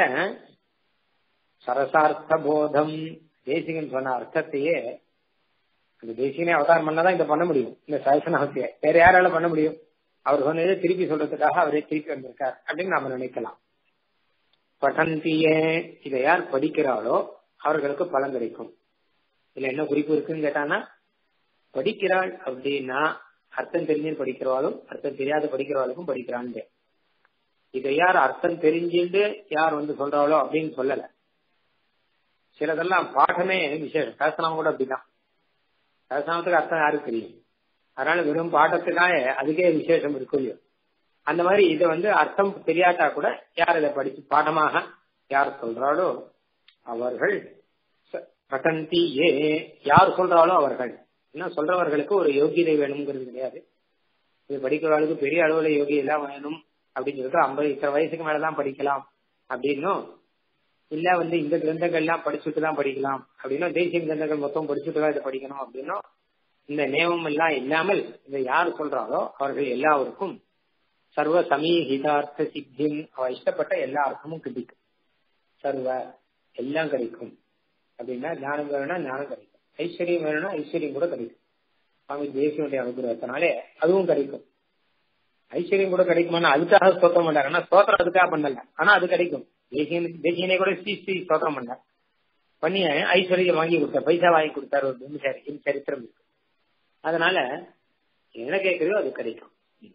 [SPEAKER 1] சரசார்த்த போதம் தேசிகன் சொன்ன அர்த்தத்தையே அந்த தேசிகனே அவதாரம் பண்ணாதான் இதை பண்ண முடியும். இந்த சரசனாவத்தைய வேற யாரால பண்ண முடியும்? அவர் சொன்னதை திருப்பி சொல்றதுக்காக அவரே திருப்பி வந்திருக்கார் அப்படின்னு நாம நினைக்கலாம். பட்டந்தியே, இதை யார் படிக்கிறாளோ அவர்களுக்கு பலன் கிடைக்கும். இதுல என்ன குறிப்பு இருக்குன்னு கேட்டானா, படிக்கிறாள் அப்படின்னா அர்த்தம் தெரிஞ்சு படிக்கிறவாளும் அர்த்தம் தெரியாத படிக்கிறவாளுக்கும் படிக்கிறான்னு. இதை யார் அர்த்தம் தெரிஞ்சுட்டு யார் வந்து சொல்றாளோ அப்படின்னு சொல்லல. சிலதெல்லாம் பாடமே விசேஷம். சாஸ்திரம் கூட அப்படிதான், சாஸ்திரத்துக்கு அர்த்தம் யாருக்கு தெரியும், அதனால வெறும் பாடத்துக்காக அதுக்கே விசேஷம் இருக்கும் இல்லையோ. அந்த மாதிரி இதை வந்து அர்த்தம் தெரியாட்டா கூட யார் இதை படிச்சு பாடமாக யார் சொல்றாளோ அவர்கள் பட்டந்தியே, யார் சொல்றாளோ அவர்கள். என்ன சொல்றவர்களுக்கு ஒரு யோகியதை வேணுங்கிறது கிடையாது. இது படிக்கிறவர்களுக்கு பெரிய அளவுல யோகியெல்லாம் வேணும் அப்படின்னு சொல்லிட்டு 50 வயசுக்கு மேலதான் படிக்கலாம் அப்படின்னும் இல்ல இந்த கிரந்தங்கள்லாம் படிச்சுட்டு தான் படிக்கலாம் அப்படின்னா, தேசிய கிரந்தங்கள் மொத்தம் படிச்சுட்டு தான் இதை படிக்கணும் அப்படின்னா, இந்த நியமம் எல்லாம் இல்லாமல் இதை யார் சொல்றாரோ அவர்கள் எல்லாருக்கும் சர்வ சமீஹிதார்த்த சித்தின், அவ இஷ்டப்பட்ட எல்லா அர்த்தமும் கிடைக்கும். சர்வ எல்லாம் கிடைக்கும் அப்படின்னா, ஞானம் வேணும்னா ஞானம் கிடைக்கும், ஐஸ்வர்யம் வேணும்னா ஐஸ்வர்யம் கூட கிடைக்கும். சுவாமி தேசியனுடைய அனுகிரகத்தினாலே அதுவும் கிடைக்கும். ஐஸ்வர்யம் கூட கிடைக்குமானா அதுக்காக ஸ்தோத்திரம் பண்ணாருன்னா, ஸ்தோத்திரம் அதுக்காக பண்ணல, ஆனா அது கிடைக்கும். தேசியனை கூட ஸ்ரீ ஸ்தோத்திரம் பண்ணார், பண்ணி ஐஸ்வர்யம் வாங்கி கொடுத்தார், பைசா வாங்கி கொடுத்தார், ஒரு சரித்திரம் இருக்கு. அதனால என்ன கேட்கிறதோ அது கிடைக்கும்.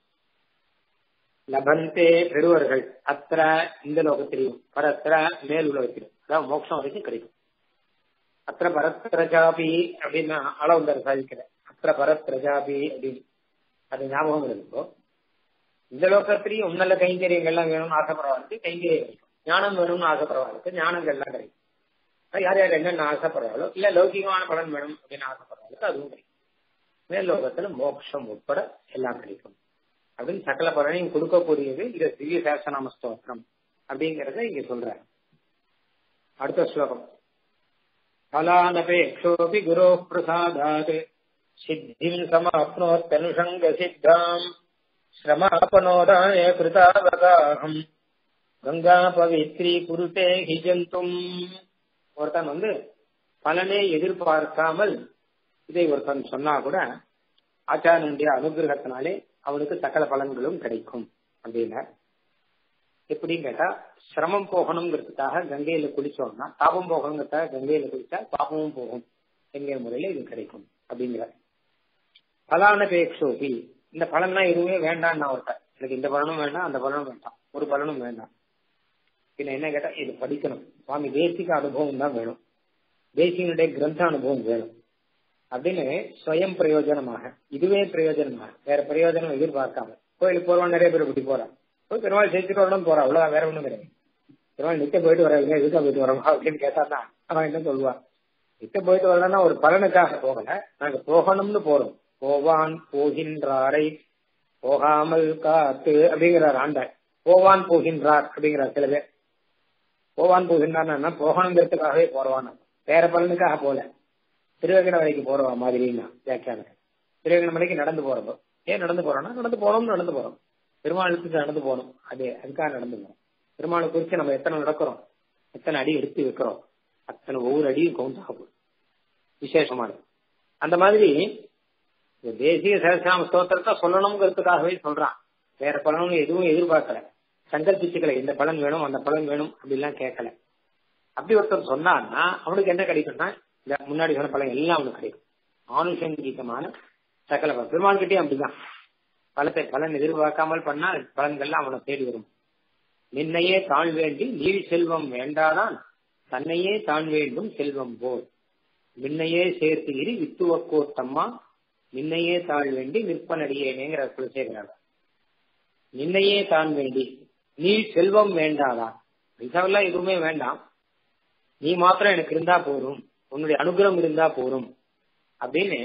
[SPEAKER 1] லபந்தே பெறுவர்கள் அத்திர இந்த லோகத்திலையும், பரத்திர மேல் உலகத்திலும், அதாவது மோட்சம் வரைக்கும் கிடைக்கும். அத்திர பரத்ரஜாபி அப்படின்னு அளவுந்தார் சாதிக்கிற, அத்திர பரத்ரஜாபி அப்படின்னு அது ஞாபகம் இருக்கோ. இந்த லோகத்திலையும் நல்ல கைங்கரியங்கள்லாம் வேணும்னு ஆசைப்படுறவாளுக்கு கைங்கரியம் கிடைக்கும், ஞானம் வேணும்னு ஆசைப்படுறவாளுக்கு ஞானங்கள்லாம் கிடைக்கும். யார் யார் என்னென்ன ஆசைப்படுறாளோ, இல்ல லௌகிகமான பலன் வேணும் அப்படின்னு ஆசைப்படுறவாளுக்கு அதுவும் கிடைக்கும். மேல் லோகத்துல மோட்சம் உட்பட எல்லாம் கிடைக்கும் அப்படின்னு சகல பலனையும் கொடுக்கக்கூடியது இந்த திவ்ய சாஸ்திரநாம ஸ்தோத்திரம் அப்படிங்கறத இங்க சொல்ற. அடுத்த ஸ்லோகம், பலானபேக்ஷோபி குரோ பிரசாதாத் சித்திம் சமாப்னோத்யனுஷங்க சித்தாம் ஸ்ரமாபனோதாய கிருதாவகாஹம் கங்கா பவித்ரி குருதே ஹிஜந்தும். ஒருத்தன் பலனை எதிர்பார்க்காமல் இதை ஒருத்தன் சொன்னா கூட ஆச்சாரனுடைய அனுகிரகத்தினாலே அவனுக்கு சகல பலன்களும் கிடைக்கும் அப்படின்னா, எப்படின்னு கேட்டா, சிரமம் போகணுங்கிறதுக்காக கங்கையில குளிச்சோம்னா தாபம் போகணுங்கிறதுக்காக கங்கையில குளிச்சா பாபமும் போகும் என்கிற முறையில இது கிடைக்கும் அப்படிங்கிற. பலானபேக்ஷோபி, இந்த பலன்லாம் எதுவுமே வேண்டாம், நான் ஒருத்தன் எனக்கு இந்த பலனும் வேண்டாம் அந்த பலனும் வேண்டாம், ஒரு பலனும் வேண்டாம். பின்ன என்ன கேட்டா, இது படிக்கணும், சுவாமி தேசிக அனுபவம் தான் வேணும், தேசிகனுடைய கிரந்த அனுபவம் வேணும் அப்படின்னு ஸ்வயம் பிரயோஜனமாக, இதுவே பிரயோஜனமாக, வேற பிரயோஜனம் எதிர்பார்க்காம. கோயிலுக்கு போறவன் நிறைய பேர் இப்படி போறான், போய் பெருமாள் சேர்த்துட்டு வரணும் போறான், அவ்வளவுதான், வேற ஒண்ணும் கிடையாது. பெருமாள் நித்த போயிட்டு வரவங்க எதுக்கா போயிட்டு வரோம் அப்படின்னு கேட்டான்னா அவன் என்ன சொல்லுவான், நித்த போயிட்டு வரலன்னா ஒரு பலனுக்காக போகல, நாங்க போகணும்னு போறோம். போவான் போகின்றாரை போகாமல் காத்து அப்படிங்கிறார் ஆண்டாள். போவான் போகின்றார் அப்படிங்கிறார் சில பேர். போவான் போகின்றார்னா போகணுங்கிறதுக்காகவே போறவான், வேற பலனுக்காக போல. திருவேங்கட மலைக்கு போறவா மாதிரின்னா வியாக்கியானம். திருவேங்கட மலைக்கு நடந்து போறோம், ஏன் நடந்து போறோம்னா நடந்து போறோம்னு நடந்து போறோம், பெருமாளுக்கு நடந்து போகணும், அதுக்காக நடந்து போறோம். பெருமாளை குறிச்சு நம்ம எத்தனை நடக்கிறோம், எத்தனை அடி எடுத்து வைக்கிறோம், அத்தனை ஒவ்வொரு அடியும் கவுண்ட் விசேஷமானது. அந்த மாதிரி தேசிய சஹஸ்ரநாம ஸ்தோத்திரத்தை சொல்லணுங்கிறதுக்காகவே சொல்றான், வேற பலனும் எதுவும் எதிர்பார்க்கல, சங்கல்பிச்சுக்கல இந்த பலன் வேணும் அந்த பலன் வேணும் அப்படிலாம் கேட்கல. அப்படி ஒருத்தர் சொன்னான்னா அவனுக்கு என்ன கிடைக்கும்னா, இந்த முன்னாடி சொன்ன பலன் எல்லாம் அவனுக்கு கிடைக்கும். ஆனுஷங்கீகமான சகல பெருமாள் கிட்டே அப்படிதான் பலன் எதிர்பார்க்காமல் பண்ணா பலன்கள்லாம் அவனை தேடி வரும். நின்னையே தான் வேண்டி நீர் செல்வம் வேண்டாதான் தன்னையே தான் வேண்டும் செல்வம் போல் மின்னையே சேர்த்துகிரி வித்துவக்கோத்தம்மா நின்னையே தாழ் வேண்டி நிற்பனடியேனேங்கிற குலசேகராக. நின்னையே தான் வேண்டி நீ செல்வம் வேண்டாதான், பைசாவெல்லாம் எதுவுமே வேண்டாம், நீ மாத்திரம் எனக்கு இருந்தா போதும், உன்னுடைய அனுகிரகம் இருந்தா போதும் அப்படின்னு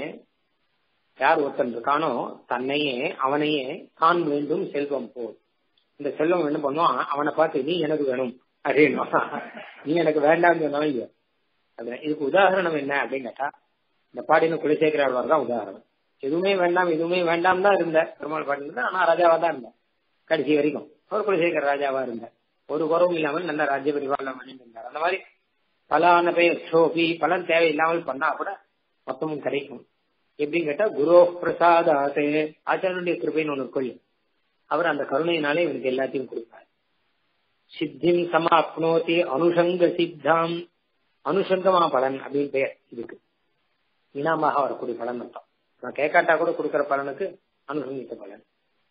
[SPEAKER 1] யார் ஒருத்தன் இருக்கானோ தன்னையே அவனையே தான் வேண்டும் செல்வம் போல். இந்த செல்வம் என்ன பண்ணுவான், அவனை பார்த்து நீ எனக்கு வேணும் அப்படின்னு, நீ எனக்கு வேண்டாம்னு சொன்னாலும் இல்லையோ. இதுக்கு உதாரணம் என்ன அப்படின்னு கேட்டா, இந்த பாடின குலசேகராழ்வார் தான் உதாரணம். எதுவுமே வேண்டாம் எதுவுமே வேண்டாம் தான் இருந்த பெருமாள் பாடினது, ஆனா ராஜாவா தான் இருந்த கடைசி வரைக்கும். ஒரு குலசேகர ராஜாவா இருந்த, ஒரு குறவும் இல்லாமல் நல்ல ராஜ்ய பரிபாலனம் பண்ணிட்டு இருந்தார். அந்த மாதிரி பலான பெயர் ஷோபி பலன் தேவையில்லாமல் பண்ணா கூட மொத்தமும் கிடைக்கும். எப்படின்னு கேட்டா, குரு பிரசாதாசே ஆச்சாரனுடைய கிருபைன்னு ஒண்ணு கொள்ளு, அவர் அந்த கருணையினாலே இவனுக்கு எல்லாத்தையும் கொடுப்பார். சித்திம் சமாப்னோதி அனுஷங்க சித்தாம், அனுஷங்கமா பலன் அப்படின்னு பெயர் இதுக்கு, இனாமாக வரக்கூடிய பலன் அர்த்தம். நான் கேட்காட்டா கூட கொடுக்கிற பலனுக்கு அனுசந்தித்த பலன்.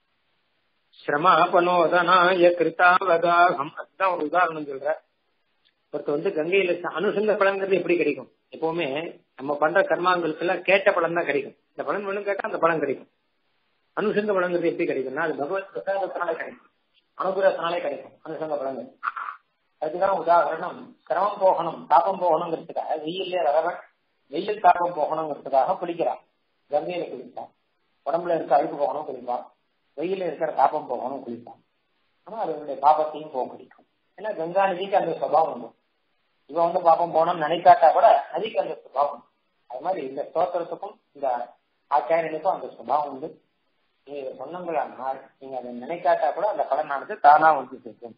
[SPEAKER 1] சிரமாபனோதனாய கிருதாவகாகம், அதுதான் ஒரு உதாரணம் சொல்ற. ஒருத்த கங்கையில அனுசங்க பலன்கிறது எப்படி கிடைக்கும், எப்பவுமே நம்ம பண்ற கர்மாங்களுக்கு எல்லாம் கேட்ட பலன் தான் கிடைக்கும். இந்த பலன் வேணும் கேட்டா அந்த பலன் கிடைக்கும். அனுசங்க பலன்கிறது எப்படி கிடைக்கும்னா, அது பகவத் பிரசாதத்தினாலே கிடைக்கும், அனுகிரகத்தினாலே கிடைக்கும் அனுசங்க பலன்கள். அதுதான் உதாரணம். சிரமம் போகணும் தாபம் போகணுங்கிறதுக்காக வெயிலே ரகவன் வெயில் தாபம் போகணுங்கிறதுக்காக குளிக்கிறான், கங்கையில குளிப்பான். உடம்புல இருக்க அழுக்கு போகணும் குளிப்பான், வெயில இருக்கிற தாபம் போகணும் குளிப்பான். ஆனா அதனுடைய பாபத்தையும் போக கிடைக்கும். ஏன்னா கங்கா நதிக்கு அந்த சுபாவம் உண்டு. இவன் வந்து பாப்பம் போனோம்னு நினைக்காட்டா கூட நதிக்கு அந்த சுபாவம். அது மாதிரி இந்த ஸ்தோத்திரத்துக்கும் இந்த ஆச்சாரியனுக்கும் அந்த சுபாவம் உண்டு. நீங்க இதை சொன்னங்களானால் நீங்க அதை நினைக்காட்டா கூட அந்த பலனானது தானா வந்து சேர்க்கும்.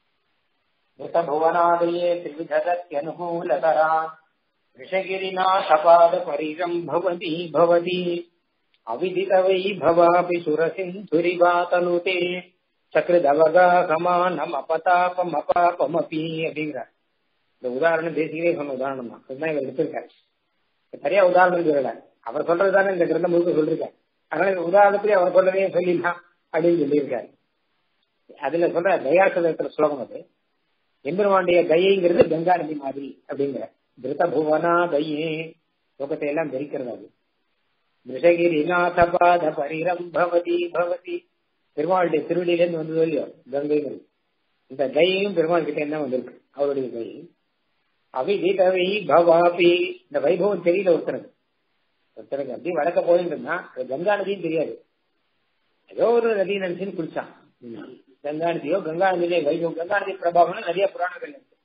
[SPEAKER 1] புவனாதயே திரிவிதனுகூலதரா ரிஷகிரினா சபாத பரிரம் பவதி பவதி அவிதிதவை பவாபி சுரசிந்துரிவாதனுதே சக்ருதவகாகமானம் அபதாபம் அபாபமபி அப்படிங்கிறார். இந்த உதாரணம் தேசிகரே சொன்ன உதாரணம் தான். அதுதான் இவர் எடுத்திருக்காரு. சரியா உதாரணம் சொல்லல, அவர் சொல்றதுதானே இந்த கிரந்தம் முழுக்க சொல்லிருக்காரு. அதனால இந்த உதாரணத்திலே அவர் சொல்றதே சொல்லிடலாம் அப்படின்னு சொல்லியிருக்காரு. அதுல சொல்ற தயாசதத்துல ஸ்லோகம் அது. எம்பெருமானுடைய தயைங்கிறது கங்கா நதி மாதிரி அப்படிங்கிற திருத புவனா தையே லோகத்தை எல்லாம் தரிக்கிறது. அது ரிஷகிரிநாதபாத பரிரம் பவதி பவதி பெருமாளுடைய திருவடியிலேருந்து வந்தது இல்லையோ கங்கைங்கிறது. இந்த தயையும் பெருமாள் கிட்ட என்ன வந்திருக்கு, அவருடைய தயை. அவிதிதவை பவாபி இந்த வைபவம் தெரியல ஒருத்தருக்கு அப்படி வடக்க போயிருந்தா கங்கா நதியும் தெரியாது. ஏதோ ஒரு நதி நினைச்சுன்னு குளிச்சான். கங்கா நதியோ கங்கா நதியிலே வைபவம் கங்கா நதி பிரபாவம் நிறைய புராணங்கள் இருக்கு,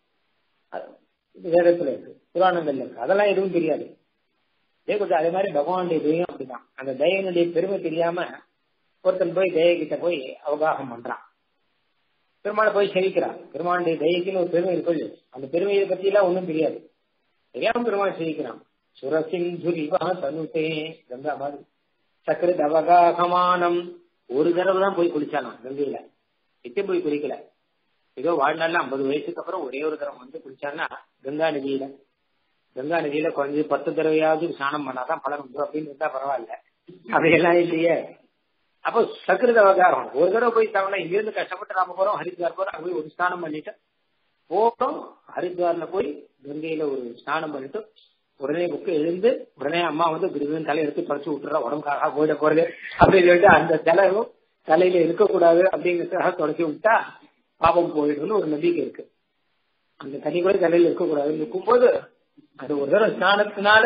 [SPEAKER 1] வேதத்துல இருக்கு, புராணங்கள்ல இருக்கு. அதெல்லாம் எதுவும் தெரியாது. கொஞ்சம் அதே மாதிரி பகவானுடைய தயம் அப்படிதான். அந்த தயனுடைய பெருமை தெரியாம ஒருத்தன் போய் தய கிட்ட போய் அவகாசம் பண்றான். பெருமாளை போய் சேவிக்கிறான். பெருமாளுடைய தயக்குன்னு ஒரு பெருமை இருக்கு. அந்த பெருமையை பத்தி எல்லாம் ஒன்றும் தெரியாது. தெரியாம பெருமாள் சேவிக்கிறான். சுரசிந்துரிவா தனுதே கங்கா மாதிரி சக்கரத் அவகாசமானம். ஒரு தடவை தான் போய் குளிச்சாலாம் கங்கையில. நிச்சயம் போய் குளிக்கல. ஏதோ வாழ்நாள்ல 50 வயசுக்கு அப்புறம் ஒரே ஒரு தடவை வந்து குளிச்சான்னா கங்கா நதியில. கங்கா நதியில குறைஞ்சு 10 தடவையாவது ஸ்நானம் பண்ணாதான் பலன் உண்டு அப்படின்னு இருந்தா பரவாயில்ல. அதையெல்லாம் இல்லையே. அப்போ சக்கரத அவகாரம் ஒரு தடவை போய் தவணை இங்கிருந்து கஷ்டப்பட்டு நாம போறோம் ஹரித்வார் போறோம். அங்க போய் ஒரு ஸ்நானம் பண்ணிட்டு போறோம். ஹரித்வார்ல போய் கங்கையில ஒரு ஸ்நானம் பண்ணிட்டு உடனே புக்கு எழுந்து உடனே அம்மா வந்து கிருதன் தலை எடுத்து தொடச்சு விட்டுறா. உடம்புக்காக போயிட போறது அப்படின்னு சொல்லிட்டு அந்த தலையும் தலையில இருக்கக்கூடாது அப்படிங்கிறதுக்காக தொடச்சி விட்டா பாபம் போயிடுன்னு ஒரு நம்பிக்கை இருக்கு. அந்த தனி கூட தலையில இருக்கக்கூடாதுன்னு இருக்கும்போது அது ஒரு தடவை ஸ்நானத்தினால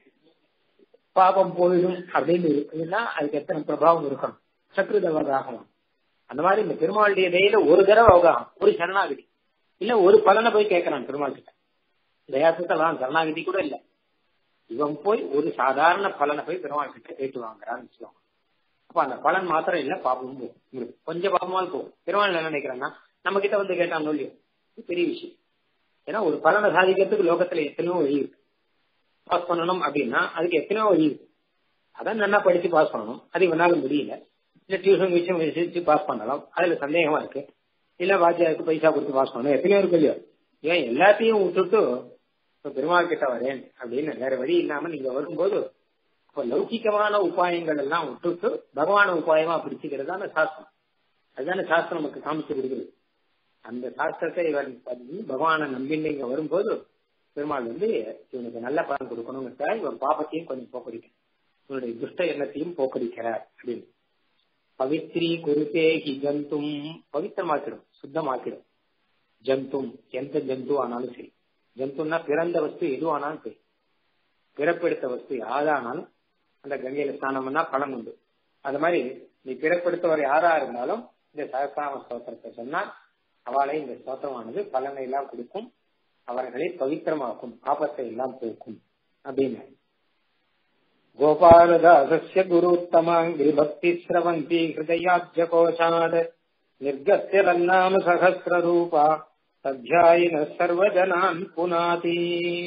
[SPEAKER 1] பாபம் போயிடும் அப்படின்னு இருக்குன்னா அதுக்கு எத்தனை பிரபாவம் இருக்கணும். சக்ருத அவகாகம் அந்த மாதிரி இந்த பெருமாளுடைய தயையில ஒரு தடவை அவகாகம், ஒரு சரணாகதி இல்ல ஒரு பலனை போய் கேட்கறான் பெருமாள் கிட்ட. தயாசத்தெல்லாம் சரணாகதி கூட இல்ல. இவன் போய் ஒரு சாதாரண பலனை போய் பெருமாள் கிட்ட கேட்டு வாங்குறான்னு சொல்லுவாங்க. அப்ப அந்த பலன் மாத்திரம் இல்ல, பாபமும் போகும். கொஞ்சம் பாபமால் போகும். பெருமாள் என்ன நினைக்கிறான்னா நம்ம கிட்ட வந்து கேட்டான் இல்லையோ பெரிய விஷயம். ஏன்னா ஒரு பலனை சாதிக்கிறதுக்கு லோகத்துல எத்தனையோ வழி இருக்கு. பாஸ் பண்ணணும் அப்படின்னா அதுக்கு எத்தனையோ வழி இருக்கு. அதான் நல்லா படிச்சு பாஸ் பண்ணணும். அது இவனால முடியல. இல்ல டியூஷன் விஷயம் வச்சு பாஸ் பண்ணலாம், அதுல சந்தேகமா இருக்கு. இல்ல வாத்தியாருக்கு பைசா கொடுத்து பாஸ் பண்ணணும், எத்தனையோ இருக்கு இல்லையோ. ஏன் எல்லாத்தையும் விட்டுட்டு பெருமாள் கிட்ட வரேன் அப்படின்னு வேற வழி இல்லாம நீங்க வரும்போது இப்ப லௌகிகமான உபாயங்கள் எல்லாம் விட்டுட்டு பகவான உபாயமா பிடிச்சுக்கிறதான சாஸ்திரம். அதுதானே சாஸ்திரம் நமக்கு காமிச்சு கொடுக்குறது. அந்த சாஸ்திரத்தை இவன் பகவானை நம்பின்னு இங்க வரும்போது பெருமாள் வந்து இவனுக்கு நல்ல பலன் கொடுக்கணுங்கிறதா இவன் பாபத்தையும் கொஞ்சம் போக்கடிக்க, இவனுடைய துஷ்ட எண்ணத்தையும் போக்கடிக்கிறார் அப்படின்னு. பவித்ரி குருதே ஹி ஜந்தும் பவித்திரமாக்கிடும், சுத்தமாக்கிடும். ஜந்தும் எந்த ஜந்து ஆனாலும் சரி. ஜந்துன்னா பிறந்த வஸ்து எதுவானாலும் சரி, பிறப்பெடுத்த வஸ்து யாரானாலும் அந்த கங்கையில ஸ்நானம் பண்ணா பலன் உண்டு. அது மாதிரி நீ பிறப்பெடுத்தவர் யாரா இருந்தாலும் இந்த சகஸ்ரநாம ஸ்தோத்திரத்தை சொன்னா அவளை இந்த ஸ்தோத்திரமானது பலனை எல்லாம் கொடுக்கும், அவர்களை பவித்திரமாக்கும், பாபத்தை எல்லாம் போக்கும் அப்படின்னு. கோபாலதாசஸ்ய குருத்தமாங்கி பக்தி ஸ்ரவந்தி ஹிருதயாப்ஜ கோஷாத் நிர்கத்தியரன்னாம சஹஸ்ர ரூபா தத்யாயின சர்வஜனான் புனாதி.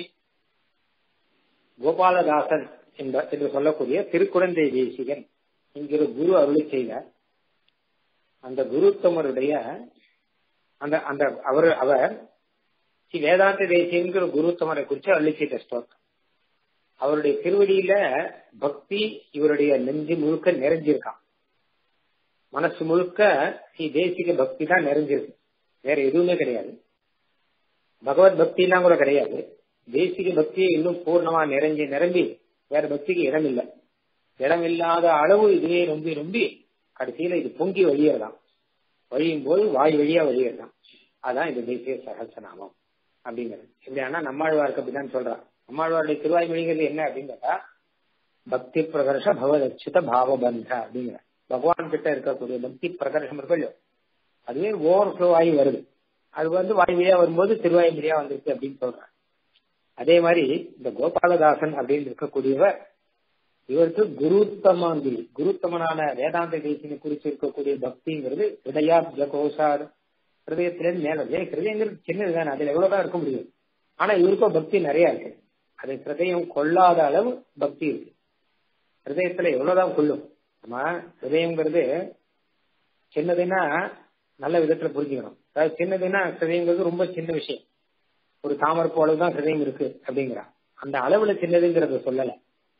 [SPEAKER 1] கோபாலதாசன் என்று சொல்லக்கூடிய திருக்குழந்தை தேசிகன் என்கிற குரு அருளி செய்த அந்த குருத்தமருடைய அந்த அந்த அவர் வேதாந்த தேசியங்கிற குருத்தமரை குறித்து அருளி செய்த ஸ்தோத்திரம். அவருடைய திருவடியில பக்தி இவருடைய நெஞ்சு முழுக்க நிறைஞ்சிருக்கான். மனசு முழுக்க ஸ்ரீ தேசிக பக்தி தான் நிறைஞ்சிருக்கு, வேற எதுவுமே கிடையாது. பகவத் பக்தி எல்லாம் கூட கிடையாது. தேசிக பக்தியை இன்னும் பூர்ணமா நிரம்பி வேற பக்திக்கு இடம் இல்லை. இடம் இல்லாத அளவு இதுவே ரொம்பி ரொம்பி கடைசியில இது பொங்கி வழியறதான். வழியும் போது வாய் வழியா வழியறதான். அதான் இந்த தேசிய சகஸ்ரநாமம் அப்படிங்கிறது. எப்படின்னா நம்மாழ்வாருக்கு அப்படிதான் சொல்றான். நம்மாழ்வாருடைய திருவாய்மொழிங்கிறது என்ன அப்படின்னு கேட்டா பக்தி பிரகர்ஷ பகவதச்சுத பாவபந்த அப்படிங்கிற பகவான் கிட்ட இருக்கக்கூடிய பக்தி பிரகர்ஷம் இருக்கோ அதுவே ஓவர் ஃப்ளோ ஆகி வருது. அது வந்து வாய் வழியா வரும்போது திருவாய்மொழியா வந்திருக்கு அப்படின்னு சொல்றான். அதே மாதிரி இந்த கோபாலதாசன் அப்படின்னு இருக்கக்கூடியவர், இவருக்கு குருத்தமனான வேதாந்த தேசியனை குறிச்சு இருக்கக்கூடிய பக்திங்கிறது ஹிருதயாப்ஜ கோஷார், ஹிருதயத்திலேருந்து மேல. ஹிருதயங்கிறது சின்னதுதானே, அதுல எவ்வளவுதான் இருக்க முடியும். ஆனா இவருக்கும் பக்தி நிறைய இருக்கு. அது ஹிருதயம் கொள்ளாத அளவு பக்தி இருக்கு. ஹிருதயத்துல எவ்வளவுதான் கொள்ளும். நம்ம ஹிருதயங்கிறது சின்னதுன்னா நல்ல விதத்துல புரிஞ்சுக்கணும். அதாவது சின்னதுன்னா ஹிருதயங்கிறது ரொம்ப சின்ன விஷயம். ஒரு தாமரப்பு அளவுதான் ஹிருதயம் இருக்கு அப்படிங்கிறான். அந்த அளவுல சின்னதுங்கிறத சொல்லல.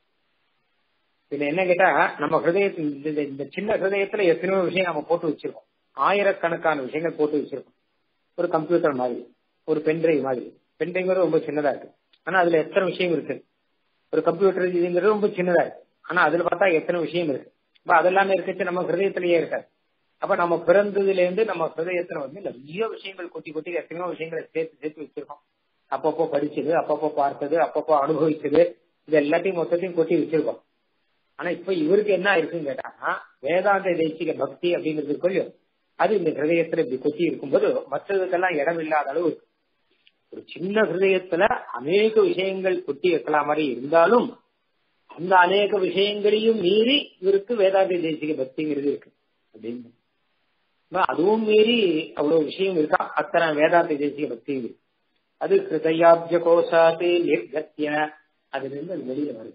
[SPEAKER 1] இதுல என்ன கேட்டா, நம்ம ஹிருதயத்தில் இந்த சின்ன ஹிருதயத்துல எத்தனையோ விஷயம் நம்ம போட்டு வச்சிருக்கோம். ஆயிரக்கணக்கான விஷயங்கள் போட்டு வச்சிருக்கோம். ஒரு கம்ப்யூட்டர் மாதிரி, ஒரு பென்ட்ரைவ் மாதிரி. பென்ட்ரைவ்ங்கிறது ரொம்ப சின்னதா இருக்கு, ஆனா அதுல எத்தனை விஷயம் இருக்கு. ஒரு கம்ப்யூட்டர் இதுங்கிறது ரொம்ப சின்னதா இருக்கு, ஆனா அதுல பார்த்தா எத்தனை விஷயம் இருக்கு. அப்ப அதெல்லாமே இருக்குச்சு நம்ம ஹிருதயத்திலேயே இருக்காது. அப்ப நம்ம பிறந்ததுல இருந்து நம்ம ஹிருதயத்துல நிறைய விஷயங்கள் கொட்டி கொட்டி எத்தனையோ விஷயங்களை சேர்த்து வச்சிருக்கோம். அப்பப்போ படிச்சது, அப்பப்போ பார்த்தது, அப்பப்போ அனுபவிச்சது, இது எல்லாத்தையும் மொத்தத்தையும் கொட்டி வச்சிருக்கோம். ஆனா இப்ப இவருக்கு என்ன ஆயிருக்குன்னு கேட்டாங்கன்னா, வேதாந்த தேசிக பக்தி அப்படிங்கிறது கொஞ்சம் அது இந்த ஹிருதயத்துல இப்படி கொட்டி இருக்கும்போது மற்றதுக்கெல்லாம் இடம் இல்லாத அளவு ஒரு சின்ன ஹிருதயத்துல அநேக விஷயங்கள் கொட்டி வைக்கலாம் மாதிரி இருந்தாலும் அந்த அநேக விஷயங்களையும் மீறி இவருக்கு வேதாந்த தேசிக பக்திங்கிறது இருக்கு அப்படின்னு. அதுவும் மீறி அவ்வளவு விஷயம் இருக்கா, அத்தனை வேதாந்த தேசிக பக்தி இருக்கு. அது ஹிருதயாப்ஜ கோஷாத்து நிர்கத்திய, அதுல இருந்து அது வெளியில வருது.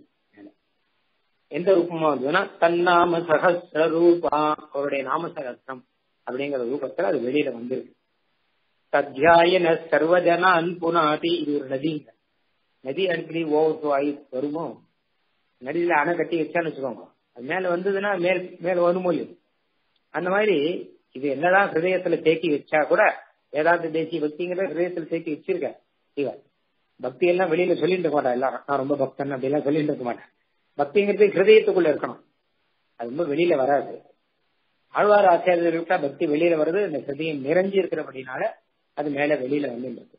[SPEAKER 1] எந்த ரூபமா வந்ததுன்னா தன்னாம சகஸ்ர ரூபா, அவருடைய நாம சகஸ்ரம் அப்படிங்கிற ரூபத்துல அது வெளியில வந்துருக்கு. தத்யாயன சர்வஜனான் புனாதி, இது ஒரு நதிங்க. நதி அடிக்கடி ஓவர் ஆகி வருமோ, நதியில அணை கட்டி வச்சான்னு வச்சுக்கோங்க, அது மேல வந்ததுன்னா மேல வருமோ இல்லையோ. அந்த மாதிரி இது என்னதான் ஹிருதயத்துல தேக்கி வச்சா கூட வேதாந்த தேசிய பக்திங்கிறத ஹிருதயத்துல தேக்கி வச்சிருக்க. இவன் பக்தி எல்லாம் வெளியில சொல்லிட்டு இருக்க மாட்டான். எல்லாரும் நான் ரொம்ப பக்தன் அப்படிலாம் சொல்லிட்டு இருக்க மாட்டேன். பக்திங்கிறது ஹிருதயத்துக்குள்ள இருக்கணும், அது ரொம்ப வெளியில வராது. ஆழ்வார் ஆச்சாரியர்களுக்கு பக்தி வெளியில வருது, இந்த ஹிருதயம் நிறைஞ்சி இருக்கிறபடினால அது மேல வெளியில வந்துருக்கு.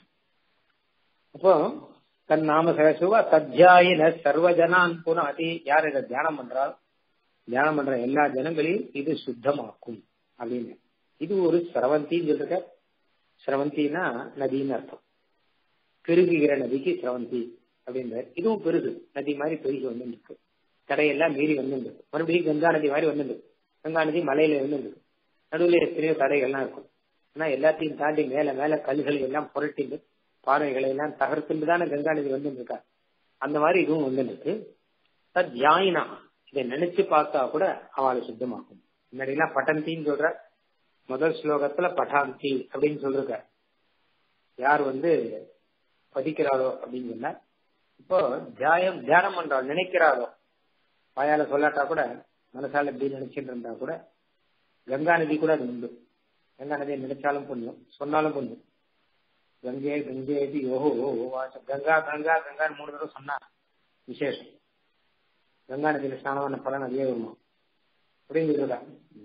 [SPEAKER 1] அப்போ தன் நாம சகசுவா தத்யாயின சர்வஜனான் புனாதி, யார் இதை தியானம் பண்ற எல்லா ஜனங்களையும் இது சுத்தமாக்கும் அப்படின்னு. இது ஒரு சிரவந்தின்னு சொல்லிருக்க. சிரவந்தினா நதின்னு அர்த்தம். பெருகுகிற நதிக்கு சிரவந்தி அப்படின்ற. இதுவும் பெருகு நதி மாதிரி பெருகி வந்துருக்கு, தடையெல்லாம் மீறி வந்துருக்கு. மறுபடியும் கங்கா நதி மாதிரி வந்துருக்கு. கங்கா நதி மலையில வந்துருக்கு, நடுவில் எத்தனையோ தடைகள்லாம் இருக்கும். ஆனா எல்லாத்தையும் தாண்டி மேல மேல கல்களை எல்லாம் புரட்டிட்டு பாறைகளை எல்லாம் தகர்த்துட்டு தானே கங்கா நதி வந்துருக்கா. அந்த மாதிரி இதுவும் வந்துருக்கு. தியாயினா, இதை நினைச்சு பார்த்தா கூட அவளை சுத்தமாக்கும். முன்னாடி எல்லாம் பட்டந்தின்னு சொல்ற, முதல் ஸ்லோகத்துல பட்டாந்தி அப்படின்னு சொல்லிருக்க. யார் படிக்கிறாரோ அப்படின்னு சொன்ன, இப்போ தியானம் பண்றாள் நினைக்கிறாரோ, வாயால சொல்லாட்டா கூட மனசால எப்படி நினைச்சிட்டு இருந்தா கூட கங்கா நதி கூட அது உண்டு. கங்கா நதியை நினைச்சாலும் புண்ணியம், சொன்னாலும் புண்ணியம். கங்கே கங்கே யோகோ கங்கா கங்கா கங்கான்னு 3 தடவை சொன்னா விசேஷம். கங்கா நதியில ஸ்நானமான பலன் அதே வருமா அப்படின்னு சொல்றாங்க.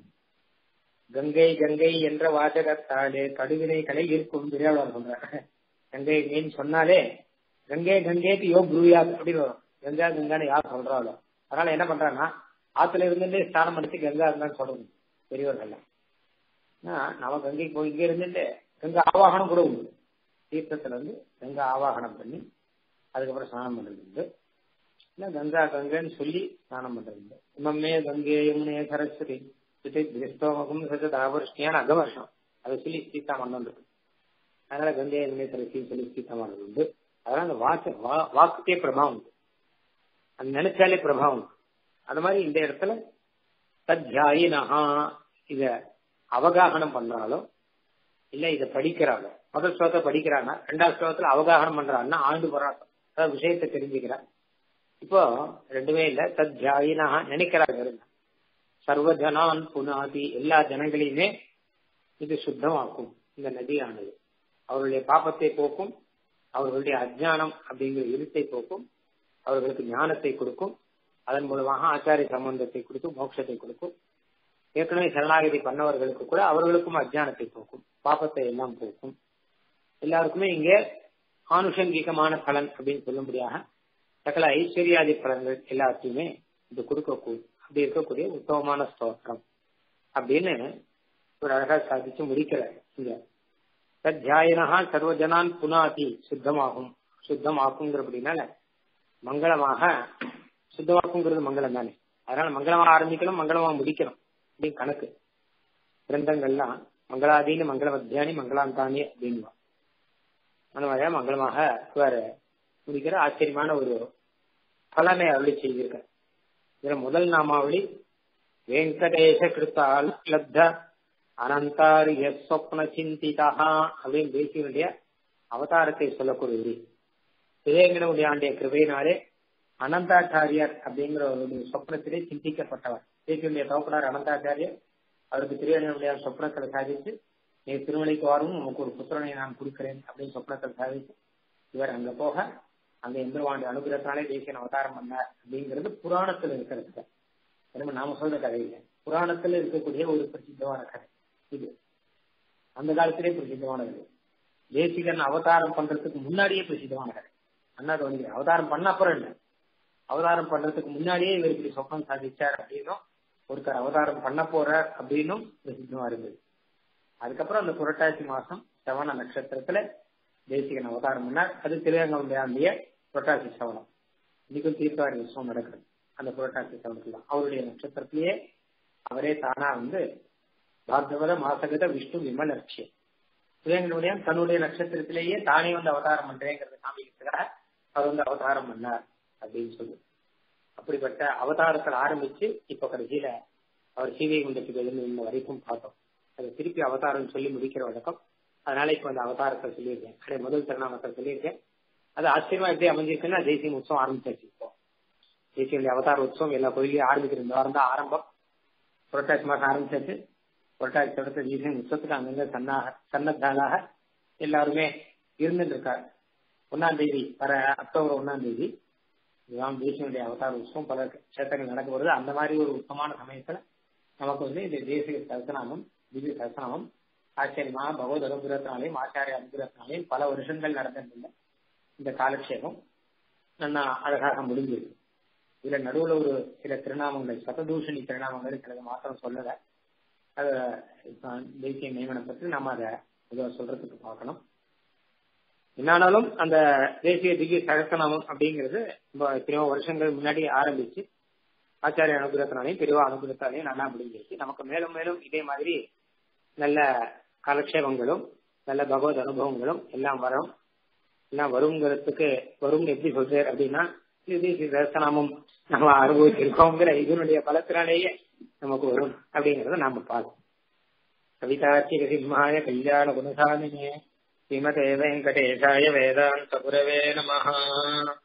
[SPEAKER 1] கங்கை கங்கை என்ற வாசகத்தாலே கடுவினை கலை இருக்கும் பெரியாளர் சொல்றாங்க. கங்கை கங்கைன்னு சொன்னாலே கங்கை கங்கைக்கு யோ குருயா அப்படின்னு வரும். கங்கா கங்கான்னு யார் சொல்றாளோ, அதனால என்ன பண்றாங்கன்னா ஆத்துல இருந்துட்டு ஸ்நானம் பண்ணிட்டு கங்கா கங்கான்னு சொல்றது பெரியவர்கள். நம்ம கங்கைக்கு போய் இங்க இருந்துட்டு கங்கா ஆவாகனம் கூட உண்டு. தீர்த்தத்துல கங்கா ஆவாகனம் பண்ணி அதுக்கப்புறம் ஸ்நானம் பண்றது இல்ல, கங்கா கங்கைன்னு சொல்லி ஸ்நானம் பண்றது. இம்மே கங்கை யமுனே சரஸ்வதி கிறிஸ்தவமும் சஜதாபருஷ்டியான அகவர்ஷம் அதை சொல்லி சீதா மன்னன் இருக்கு. அதனால கங்கை யமுனே சரஸ்வதி சொல்லி சீதா மன்னன் உண்டு. அதனால அந்த வாக்குக்கே பிரபாவம் உண்டு, அது நினைச்சாலே பிரபாவம் உண்டு. அது மாதிரி இந்த இடத்துல தத்யாயினஹா, இத அவகாகனம் பண்றாலோ இல்ல இதை படிக்கிறாளோ, முதல் ஸ்லோகத்தை படிக்கிறான்னா 2வது ஸ்லோகத்துல அவகாகனம் பண்றான்னா ஆண்டு போராட்டம், அதாவது விஷயத்தை தெரிஞ்சுக்கிறார். இப்போ ரெண்டுமே இல்ல, தத்யாயினா நினைக்கிறாங்க. சர்வஜனான் புனாதி, எல்லா ஜனங்களையுமே இது சுத்தமாக்கும். இந்த நதியானது அவர்களுடைய பாபத்தை போக்கும், அவர்களுடைய அஜ்ஞானம் அப்படிங்கிற இருட்டை போக்கும், அவர்களுக்கு ஞானத்தை கொடுக்கும், அதன் மூலமாக ஆச்சாரிய சம்பந்தத்தை கொடுக்கும், மோட்சத்தை கொடுக்கும். ஏற்கனவே சரணாகதி பண்ணவர்களுக்கு கூட அவர்களுக்கும் அஜ்ஞானத்தை போக்கும், பாபத்தை எல்லாம் போக்கும். எல்லாருக்குமே இங்கே ஆனுஷங்கிகமான பலன் அப்படின்னு சொல்லும்படியாக சகல ஐஸ்வர்யாதி பலன்கள் எல்லாத்தையுமே இது கொடுக்கக்கூடிய அப்படி இருக்கக்கூடிய உத்தமமான ஸ்தோத்திரம் அப்படின்னு ஒரு அழகா சாதிச்சு முடிக்கிறார். இங்க தத்யாயினஹா சர்வஜனான் புனாதி, சுத்தமாகும், சுத்தமாக்குங்கிறபடினால மங்களமாக சுத்தமாக்குங்கிறது மங்களம் தானே. அதனால மங்களமாக ஆரம்பிக்கணும், மங்களமாக முடிக்கணும் அப்படின்னு கணக்கு. கிரந்தங்கள்லாம் மங்களாதீன மங்களமத்தியானி மங்களாந்தானி அப்படின்னு அந்த மாதிரியா மங்களமாக வேற முடிக்கிற ஆச்சரியமான ஒரு பலனை அருளி செய்திருக்க. இதுல முதல் நாமாவளி வெங்கடேஷ கிருத்தால் லப்த அனந்தாரிய சொப்ன சிந்திதா அப்படின்னு தேசியனுடைய அவதாரத்தை சொல்லக்கூடிய விவேகனுடைய ஆண்டிய கிருபையினாலே அனந்தாச்சாரியார் அப்படிங்கிற ஒரு சொப்னத்திலே சிந்திக்கப்பட்டவர். தேசியனுடைய தகப்பனார் அனந்தாச்சாரியர். அவருக்கு திருவேங்கனுடைய சொப்னத்தை சாதித்து நீ திருமலைக்கு வரும் உனக்கு ஒரு புத்திரனை நான் கொடுக்கிறேன் அப்படின்னு சொப்னத்தை சாதித்து இவர் அங்க போக அங்க எம்பெருமானுடைய அனுகிரகத்தினாலே தேசியன் அவதாரம் பண்ணார் அப்படிங்கிறது புராணத்துல இருக்கிறது. நாம சொல்ற கதை இல்லை, புராணத்துல இருக்கக்கூடிய ஒரு பிரசித்தமான கதை இது. அந்த காலத்திலே பிரசித்தமான கதை. தேசிகன் அவதாரம் பண்றதுக்கு முன்னாடியே பிரசித்தமான கதை. அண்ணா வந்து அவதாரம் பண்ண அப்புறம் இல்லை, அவதாரம் பண்றதுக்கு முன்னாடியே இவர் இப்படி சொப்பனம் சாதிச்சார் அப்படின்னும் ஒருத்தர் அவதாரம் பண்ண போறார் அப்படின்னும் பிரசித்தமா இருந்தது. அதுக்கப்புறம் அந்த புரட்டாசி மாசம் சவண நட்சத்திரத்துல தேசிகன் அவதாரம் பண்ணார். அது திருவேங்கனுடைய புரட்டாசி சவணம். இன்னைக்கும் தீர்த்தவாரி உற்சவம் நடக்குது அந்த புரட்டாசி சவணத்துல. அவருடைய நட்சத்திரத்திலேயே அவரே தானா வந்து பாகவத மாசகத விஷ்ணு விமலட்சியம் திருவேங்கனுடைய தன்னுடைய நட்சத்திரத்திலேயே தானே வந்து அவதாரம் பண்றேங்கிறத காமிக்கிறதுக்காக அவர் வந்து அவதாரம் பண்ணார் அப்படின்னு சொல்லு. அப்படிப்பட்ட அவதாரத்தில் ஆரம்பிச்சு இப்ப கடைசியில அவர் சீதை குண்டத்துக்கு இன்ன வரைக்கும் பார்த்தோம். அது திருப்பி அவதாரம் சொல்லி முடிக்கிற வழக்கம். அதனால இப்ப அந்த அவதாரத்தை சொல்லியிருக்கேன். அதே முதல் திருநாமத்தை சொல்லியிருக்கேன். அது ஆச்சரியமா எப்படி அமைஞ்சிருக்குன்னா தேசியம் உற்சவம் ஆரம்பிச்சாச்சு. இப்போ தேசிய அவதார உற்சவம் எல்லா கோயிலையும் ஆரம்பிக்கிற இந்த வாரம் தான் ஆரம்பம். புரட்டாசி மாசம் ஆரம்பிச்சாச்சு. புரட்டாசி தொடர்ந்து தேசியம் உற்சவத்துக்கு அங்கங்க சன்னத்தாளாக எல்லாருமே இருந்துட்டு இருக்காரு. 1ஆம் தேதி வர அக்டோபர் 1ஆம் தேதி இதுதான் தேசியனுடைய அவதார உற்சவம். பல கஷேத்திரங்கள் நடக்க வருது. அந்த மாதிரி ஒரு உத்தமான சமயத்துல நமக்கு வந்து இந்த தேசிய சகசநாமம் திவ்ய சகசநாமம் ஆச்சரியமா பகவத் அனுகிரகத்தினாலையும் ஆச்சாரிய அனுகிரகத்தினாலையும் பல வருஷங்கள் நடந்திருந்த இந்த காலக்ஷேபம் நல்லா அழகாக முடிஞ்சது. இதுல நடுவுல ஒரு சில திருநாமங்கள் சததூஷணி திருநாமங்கள் சிலது மாத்திரம் சொல்லல. அத தேசிய நியமனம் பற்றி நாம அதை சொல்றதுக்கு பார்க்கணும். என்னாலும் அந்த தேசிய திவ்ய சகசநாமம் அப்படிங்கிறது எத்தனையோ வருஷங்கள் முன்னாடி ஆரம்பிச்சு ஆச்சாரிய அனுகிரகத்தினாலையும் பெரியவா அனுகிரகத்தாலையும் நல்லா முடிஞ்சிருச்சு. நமக்கு மேலும் மேலும் இதே மாதிரி நல்ல காலக்ஷேபங்களும் நல்ல பகவத் அனுபவங்களும் எல்லாம் வரும். எல்லாம் வருங்கிறதுக்கு வரும் எப்படி சொல்றாரு அப்படின்னா தேசிய சகசநாமம் நம்ம அனுபவிச்சிருக்கோங்கிற இதனுடைய பலத்தினாலேயே நமக்கு வரும் அப்படிங்கறத நாம பார்ப்போம். கவிதார்த்திக சிம்மாய கல்யாண குணசாலினே ஸ்ரீமதே வெங்கடேசாய வேதாந்த குரவே நமஹ.